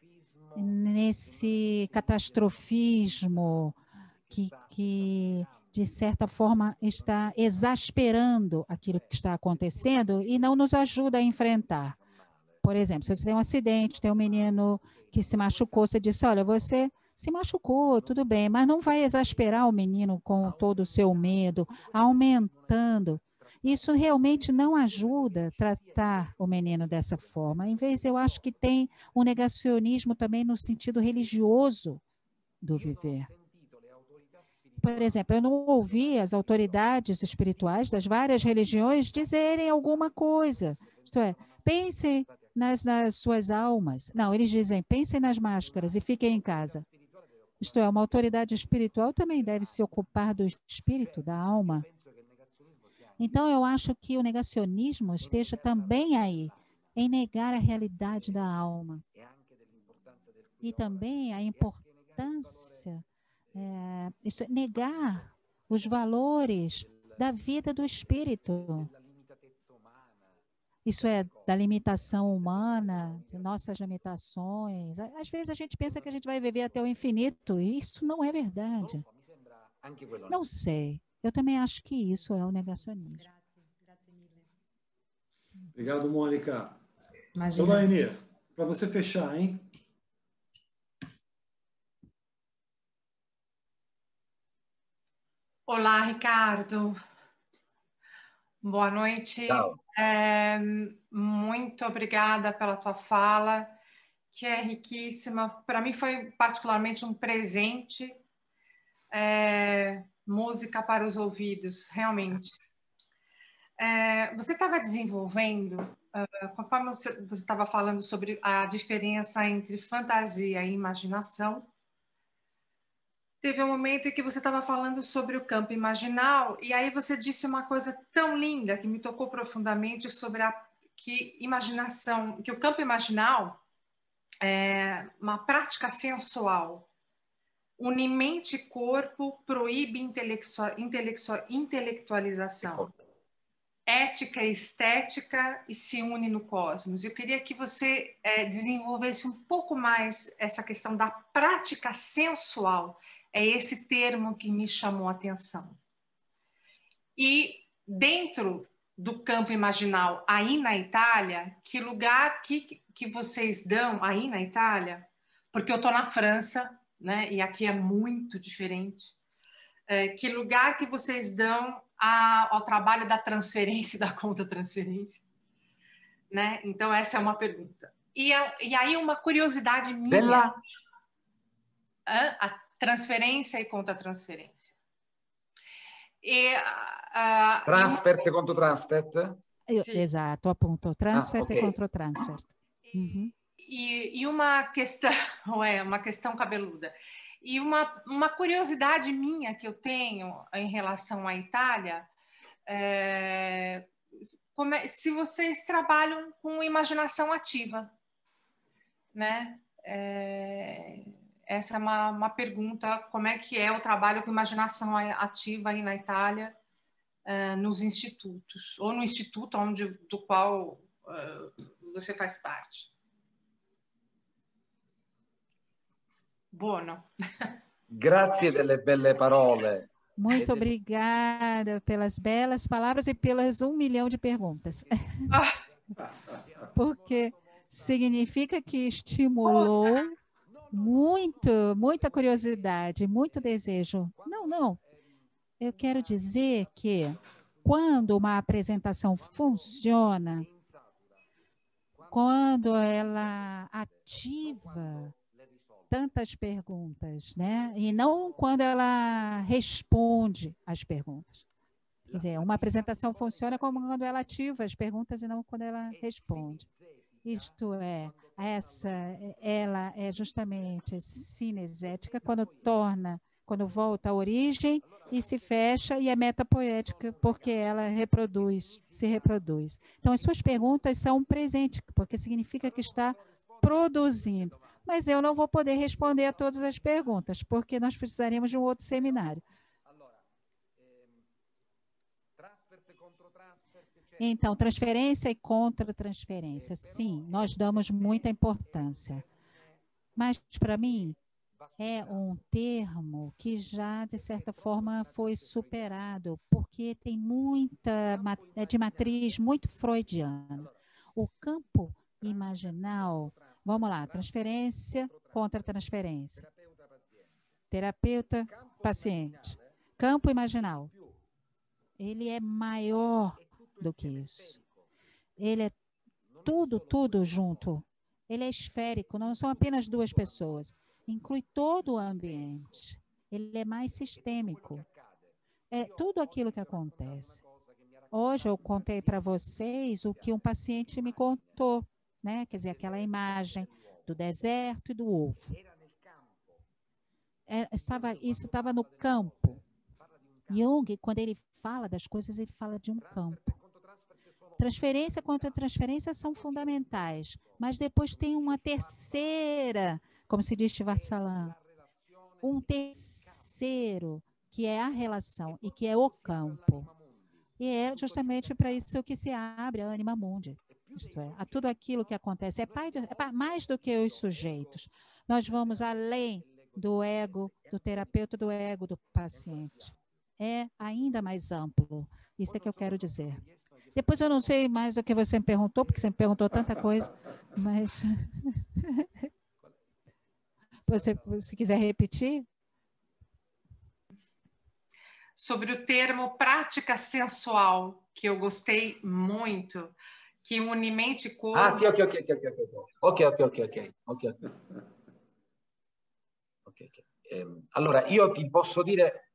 Nesse catastrofismo que de certa forma, está exasperando aquilo que está acontecendo e não nos ajuda a enfrentar. Por exemplo, se você tem um acidente, tem um menino que se machucou, você disse, olha, você se machucou, tudo bem, mas não vai exasperar o menino com todo o seu medo, aumentando. Isso realmente não ajuda a tratar o menino dessa forma. Em vez, eu acho que tem um negacionismo também no sentido religioso do viver. Por exemplo, eu não ouvi as autoridades espirituais das várias religiões dizerem alguma coisa. Isto é, pensem nas suas almas. Não, eles dizem, pensem nas máscaras e fiquem em casa. Isto é, uma autoridade espiritual também deve se ocupar do espírito, da alma. Então, eu acho que o negacionismo esteja também aí, em negar a realidade da alma. E também a importância, negar os valores da vida do espírito. Isso é, da limitação humana, de nossas limitações. Às vezes a gente pensa que a gente vai viver até o infinito, e isso não é verdade. Não sei. Eu também acho que isso é o negacionismo. Obrigado, Mônica. Imagina. Elaine, para você fechar, hein? Olá, Ricardo. Boa noite. Muito obrigada pela tua fala, que é riquíssima. Para mim foi particularmente um presente. Música para os ouvidos, realmente. Você estava desenvolvendo, conforme você estava falando sobre a diferença entre fantasia e imaginação, teve um momento em que você estava falando sobre o campo imaginal, e aí você disse uma coisa tão linda que me tocou profundamente sobre que o campo imaginal é uma prática sensual. Une mente e corpo, proíbe intelectualização. Ética e estética e se une no cosmos. Eu queria que você desenvolvesse um pouco mais essa questão da prática sensual. É esse termo que me chamou a atenção. E dentro do campo imaginal, aí na Itália, que lugar que vocês dão aí na Itália? Porque eu estou na França, né? E aqui é muito diferente. Que lugar que vocês dão ao trabalho da transferência e da contra-transferência? Né? Então, essa é uma pergunta. E aí, uma curiosidade minha. A transferência e contra-transferência. Transfert e contra-transfert? Exato, apontou. Transfert e contra-transfert. Uhum. E uma questão, uma questão cabeluda. E uma curiosidade minha que eu tenho em relação à Itália, se vocês trabalham com imaginação ativa, né? Essa é uma pergunta, como é que é o trabalho com imaginação ativa aí na Itália, nos institutos, ou no instituto do qual você faz parte. Buono. Grazie delle belle parole. Muito obrigada pelas belas palavras e pelas 1 milhão de perguntas. Porque significa que estimulou muita curiosidade, muito desejo. Não. Eu quero dizer que quando uma apresentação funciona, quando ela ativa tantas perguntas, né? E não quando ela responde às perguntas. Quer dizer, uma apresentação funciona como quando ela ativa as perguntas e não quando ela responde. Isto é, ela é justamente cinesética quando volta à origem e se fecha, e é metapoética porque ela se reproduz. Então, as suas perguntas são um presente, porque significa que está produzindo. Mas eu não vou poder responder a todas as perguntas, porque nós precisaríamos de um outro seminário. Então, transferência e contra-transferência. Sim, nós damos muita importância. Mas, para mim, é um termo que já, de certa forma, foi superado, porque tem muita, é de matriz muito freudiana. O campo imaginal, vamos lá, transferência contra transferência. Terapeuta, paciente. Campo imaginal. Ele é maior do que isso. Ele é tudo junto. Ele é esférico, não são apenas duas pessoas. Inclui todo o ambiente. Ele é mais sistêmico. É tudo aquilo que acontece. Hoje eu contei para vocês o que um paciente me contou, né? Quer dizer, aquela imagem do deserto e do ovo. Isso estava no campo. Jung, quando ele fala das coisas, ele fala de um campo. Transferência contra transferência são fundamentais, mas depois tem uma terceira, como se diz Schwartz-Salam, um terceiro, que é a relação e que é o campo. E é justamente para isso que se abre a Anima Mundi. Isto é, a tudo aquilo que acontece. É mais do que os sujeitos. Nós vamos além do ego do terapeuta, do ego do paciente. É ainda mais amplo. Isso é que eu quero dizer. Depois eu não sei mais do que você me perguntou, porque você me perguntou tanta coisa, mas se quiser repetir. Sobre o termo prática sensual, que eu gostei muito, que une mente e corpo. Ah, sì, ok. Allora, io ti posso dire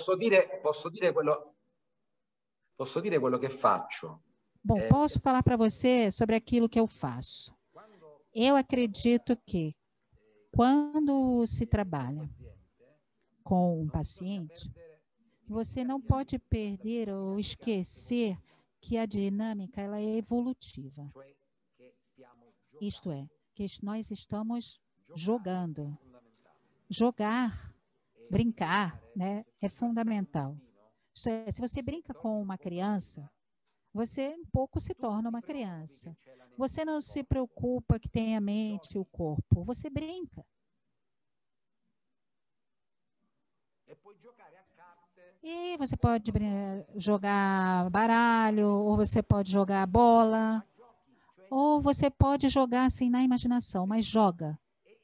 quello che faccio. Bom, posso falar para você sobre aquilo que eu faço. Eu acredito que quando se trabalha com um paciente, você não pode perder ou esquecer que a dinâmica ela é evolutiva. Isto é, que nós estamos jogando. Jogar, brincar, né, é fundamental. Isto é, se você brinca com uma criança, você um pouco se torna uma criança. Você não se preocupa que tem a mente e o corpo. Você brinca. E você pode jogar baralho, ou você pode jogar bola, ou você pode jogar assim na imaginação, mas joga.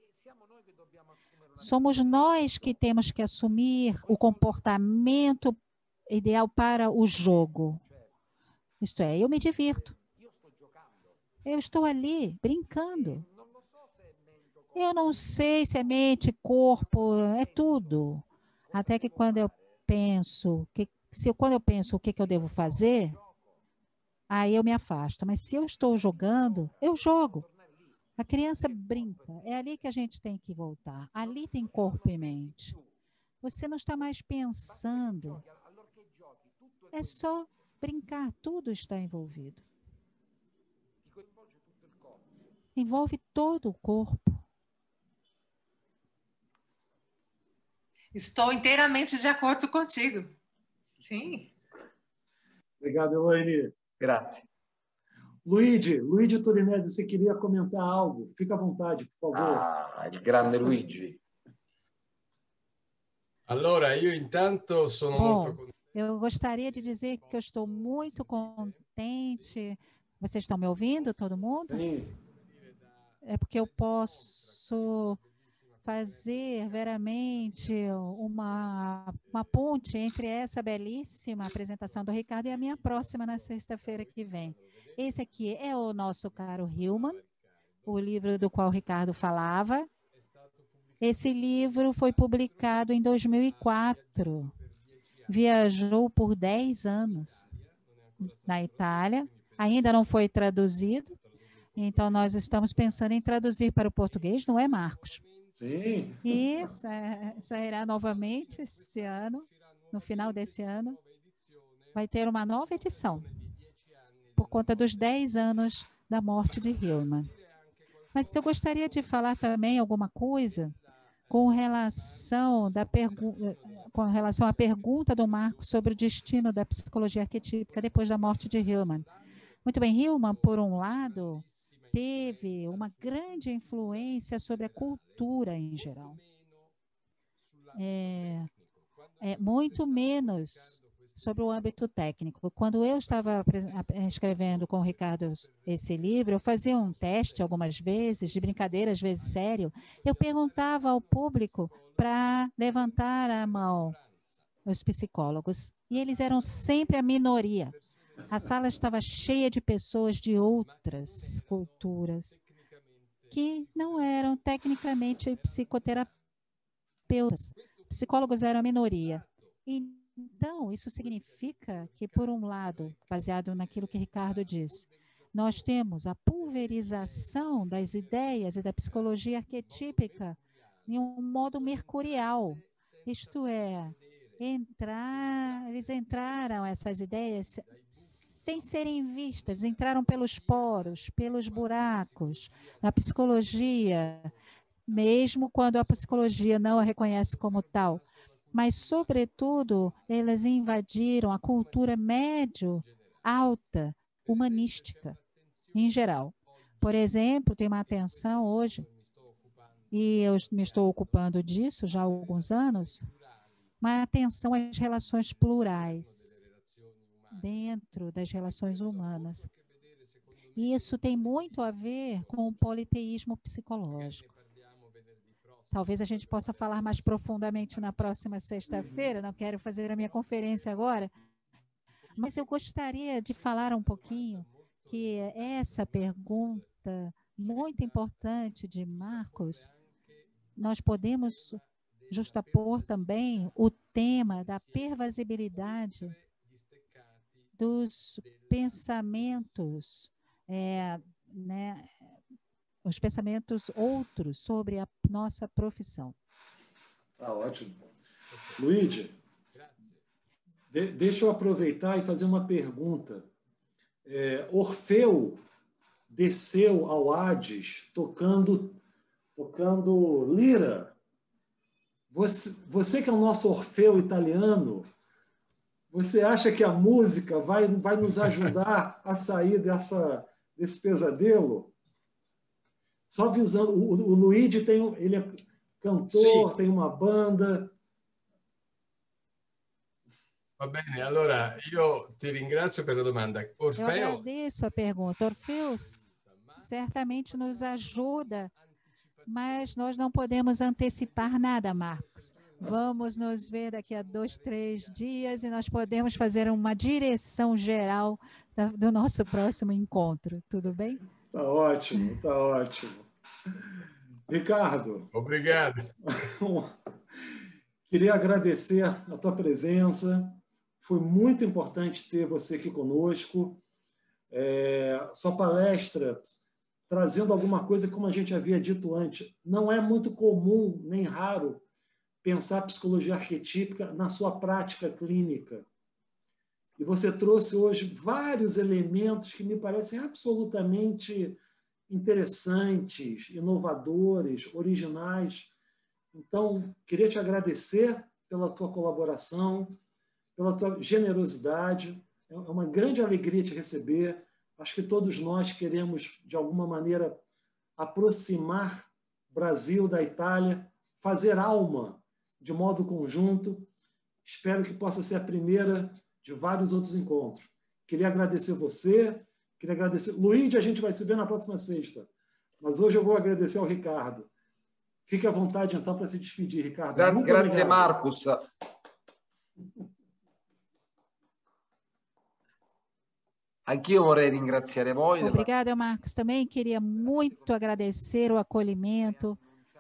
Somos nós que temos que assumir o comportamento ideal para o jogo. Isto é, eu me divirto. Eu estou ali brincando. Eu não sei se é mente, corpo, é tudo. Até que quando eu penso, o que eu devo fazer, aí eu me afasto. Mas se eu estou jogando, eu jogo. A criança brinca. É ali que a gente tem que voltar. Ali tem corpo e mente. Você não está mais pensando. É só brincar. Tudo está envolvido. Envolve todo o corpo. Estou inteiramente de acordo contigo. Sim. Obrigado, Elaine. Grazie. Luigi Torinelli, você queria comentar algo? Fica à vontade, por favor. Ah, il grande Luigi. Allora, io intanto sono molto contento. Eu gostaria de dizer que eu estou muito contente. Vocês estão me ouvindo, todo mundo? Sim. É porque eu posso fazer veramente uma ponte entre essa belíssima apresentação do Ricardo e a minha próxima na sexta-feira que vem. Esse aqui é o nosso caro Hillman, o livro do qual o Ricardo falava. Esse livro foi publicado em 2004. Viajou por 10 anos na Itália. Ainda não foi traduzido. Então, nós estamos pensando em traduzir para o português, não é, Marcos? Sim. E sairá novamente esse ano, no final desse ano. Vai ter uma nova edição, por conta dos 10 anos da morte de Hillman. Mas eu gostaria de falar também alguma coisa com relação à pergunta do Marcos sobre o destino da psicologia arquetípica depois da morte de Hillman. Muito bem, Hillman, por um lado, teve uma grande influência sobre a cultura em geral. muito menos sobre o âmbito técnico. Quando eu estava escrevendo com o Ricardo esse livro, eu fazia um teste algumas vezes, de brincadeira, às vezes sério. Eu perguntava ao público para levantar a mão, os psicólogos, e eles eram sempre a minoria. A sala estava cheia de pessoas de outras culturas que não eram tecnicamente psicoterapeutas. Psicólogos eram a minoria. Então, isso significa que, por um lado, baseado naquilo que Ricardo disse, nós temos a pulverização das ideias e da psicologia arquetípica em um modo mercurial. Isto é, eles entraram, essas ideias, sem serem vistas, entraram pelos poros, pelos buracos, na psicologia, mesmo quando a psicologia não a reconhece como tal. Mas, sobretudo, elas invadiram a cultura médio-alta, humanística, em geral. Por exemplo, tem uma atenção hoje, e eu me estou ocupando disso já há alguns anos, uma atenção às relações plurais dentro das relações humanas. E isso tem muito a ver com o politeísmo psicológico. Talvez a gente possa falar mais profundamente na próxima sexta-feira, não quero fazer a minha conferência agora, mas eu gostaria de falar um pouquinho que essa pergunta muito importante de Marcos, nós podemos justapor também o tema da pervasibilidade dos pensamentos, os pensamentos outros sobre a nossa profissão. Tá ótimo. Luigi, deixa eu aproveitar e fazer uma pergunta. Orfeu desceu ao Hades tocando lira. Você que é o nosso Orfeu italiano, você acha que a música vai nos ajudar a sair desse pesadelo? Só avisando, o Luigi ele é cantor, sim, tem uma banda. Va bene, allora io ti ringrazio per la domanda. Orfeo... Eu agradeço a pergunta. Orfeu certamente nos ajuda, mas nós não podemos antecipar nada, Marcos. Vamos nos ver daqui a 2, 3 dias e nós podemos fazer uma direção geral do nosso próximo encontro. Tudo bem? Tá ótimo, tá ótimo. Ricardo. Obrigado. Queria agradecer a tua presença. Foi muito importante ter você aqui conosco. Sua palestra, trazendo alguma coisa, como a gente havia dito antes, não é muito comum, nem raro, pensar psicologia arquetípica na sua prática clínica. E você trouxe hoje vários elementos que me parecem absolutamente interessantes, inovadores, originais. Então, queria te agradecer pela tua colaboração, pela tua generosidade. É uma grande alegria te receber. Acho que todos nós queremos, de alguma maneira, aproximar o Brasil da Itália, fazer alma de modo conjunto. Espero que possa ser a primeira de vários outros encontros. Queria agradecer você, queria agradecer... Luigi, a gente vai se ver na próxima sexta, mas hoje eu vou agradecer ao Ricardo. Fique à vontade, então, para se despedir, Ricardo. Grazie, Marcos. Anch'io vorrei ringraziare voi. Obrigada, Marcos. Também queria muito agradecer o acolhimento,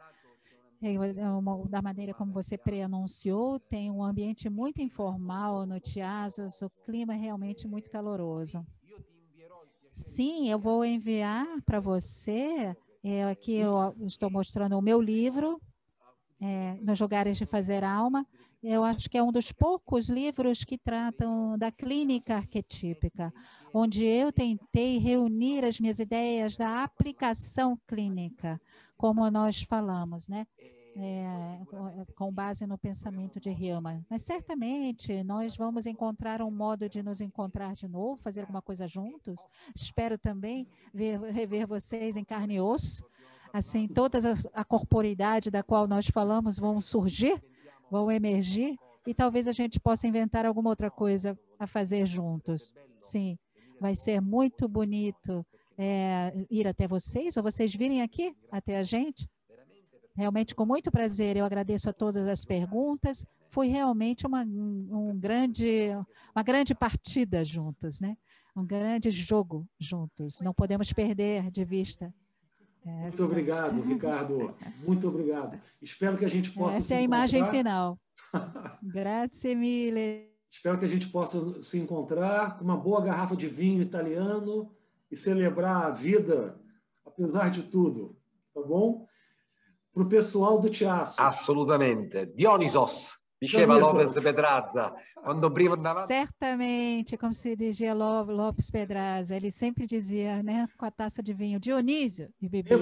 da maneira como você preanunciou. Tem um ambiente muito informal no Tiasos, o clima é realmente muito caloroso. Sim, eu vou enviar para você, aqui eu estou mostrando o meu livro, Nos Lugares de Fazer Alma. Eu acho que é um dos poucos livros que tratam da clínica arquetípica, onde eu tentei reunir as minhas ideias da aplicação clínica, como nós falamos, né? Com base no pensamento de Hillman. Mas certamente nós vamos encontrar um modo de nos encontrar de novo, fazer alguma coisa juntos. Espero também rever vocês em carne e osso. Assim, toda a corporeidade da qual nós falamos vão surgir vão emergir e talvez a gente possa inventar alguma outra coisa a fazer juntos. Sim, vai ser muito bonito ir até vocês, ou vocês virem aqui até a gente. Realmente, com muito prazer, eu agradeço a todas as perguntas. Foi realmente uma grande partida juntos, né? Um grande jogo juntos. Não podemos perder de vista. Muito obrigado, Ricardo. Muito obrigado. Espero que a gente possa Essa é a imagem final. Grazie mille. Espero que a gente possa se encontrar com uma boa garrafa de vinho italiano e celebrar a vida, apesar de tudo. Tá bom? Para o pessoal do Chiasso. Assolutamente. Dionysos, diceva Lopes Pedraza. Quando prima andava... Certamente, como se dizia Lopes Pedraza, ele sempre dizia, né, com a taça de vinho, Dionísio, e bebia.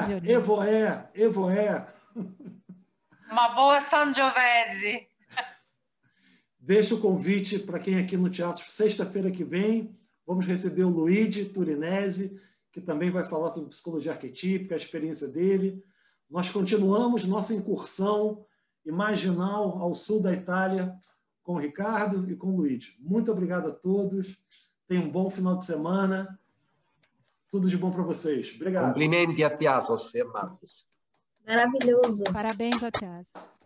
Evoé. Uma boa Sangiovese. Deixa o convite para quem aqui no Chiasso, sexta-feira que vem, vamos receber o Luigi Turinese, que também vai falar sobre psicologia arquetípica, a experiência dele. Nós continuamos nossa incursão imaginal ao sul da Itália com o Ricardo e com o Luigi. Muito obrigado a todos. Tenham um bom final de semana. Tudo de bom para vocês. Obrigado. Complimenti a Chiasso e a Marcos. Maravilhoso. Parabéns ao Chiasso.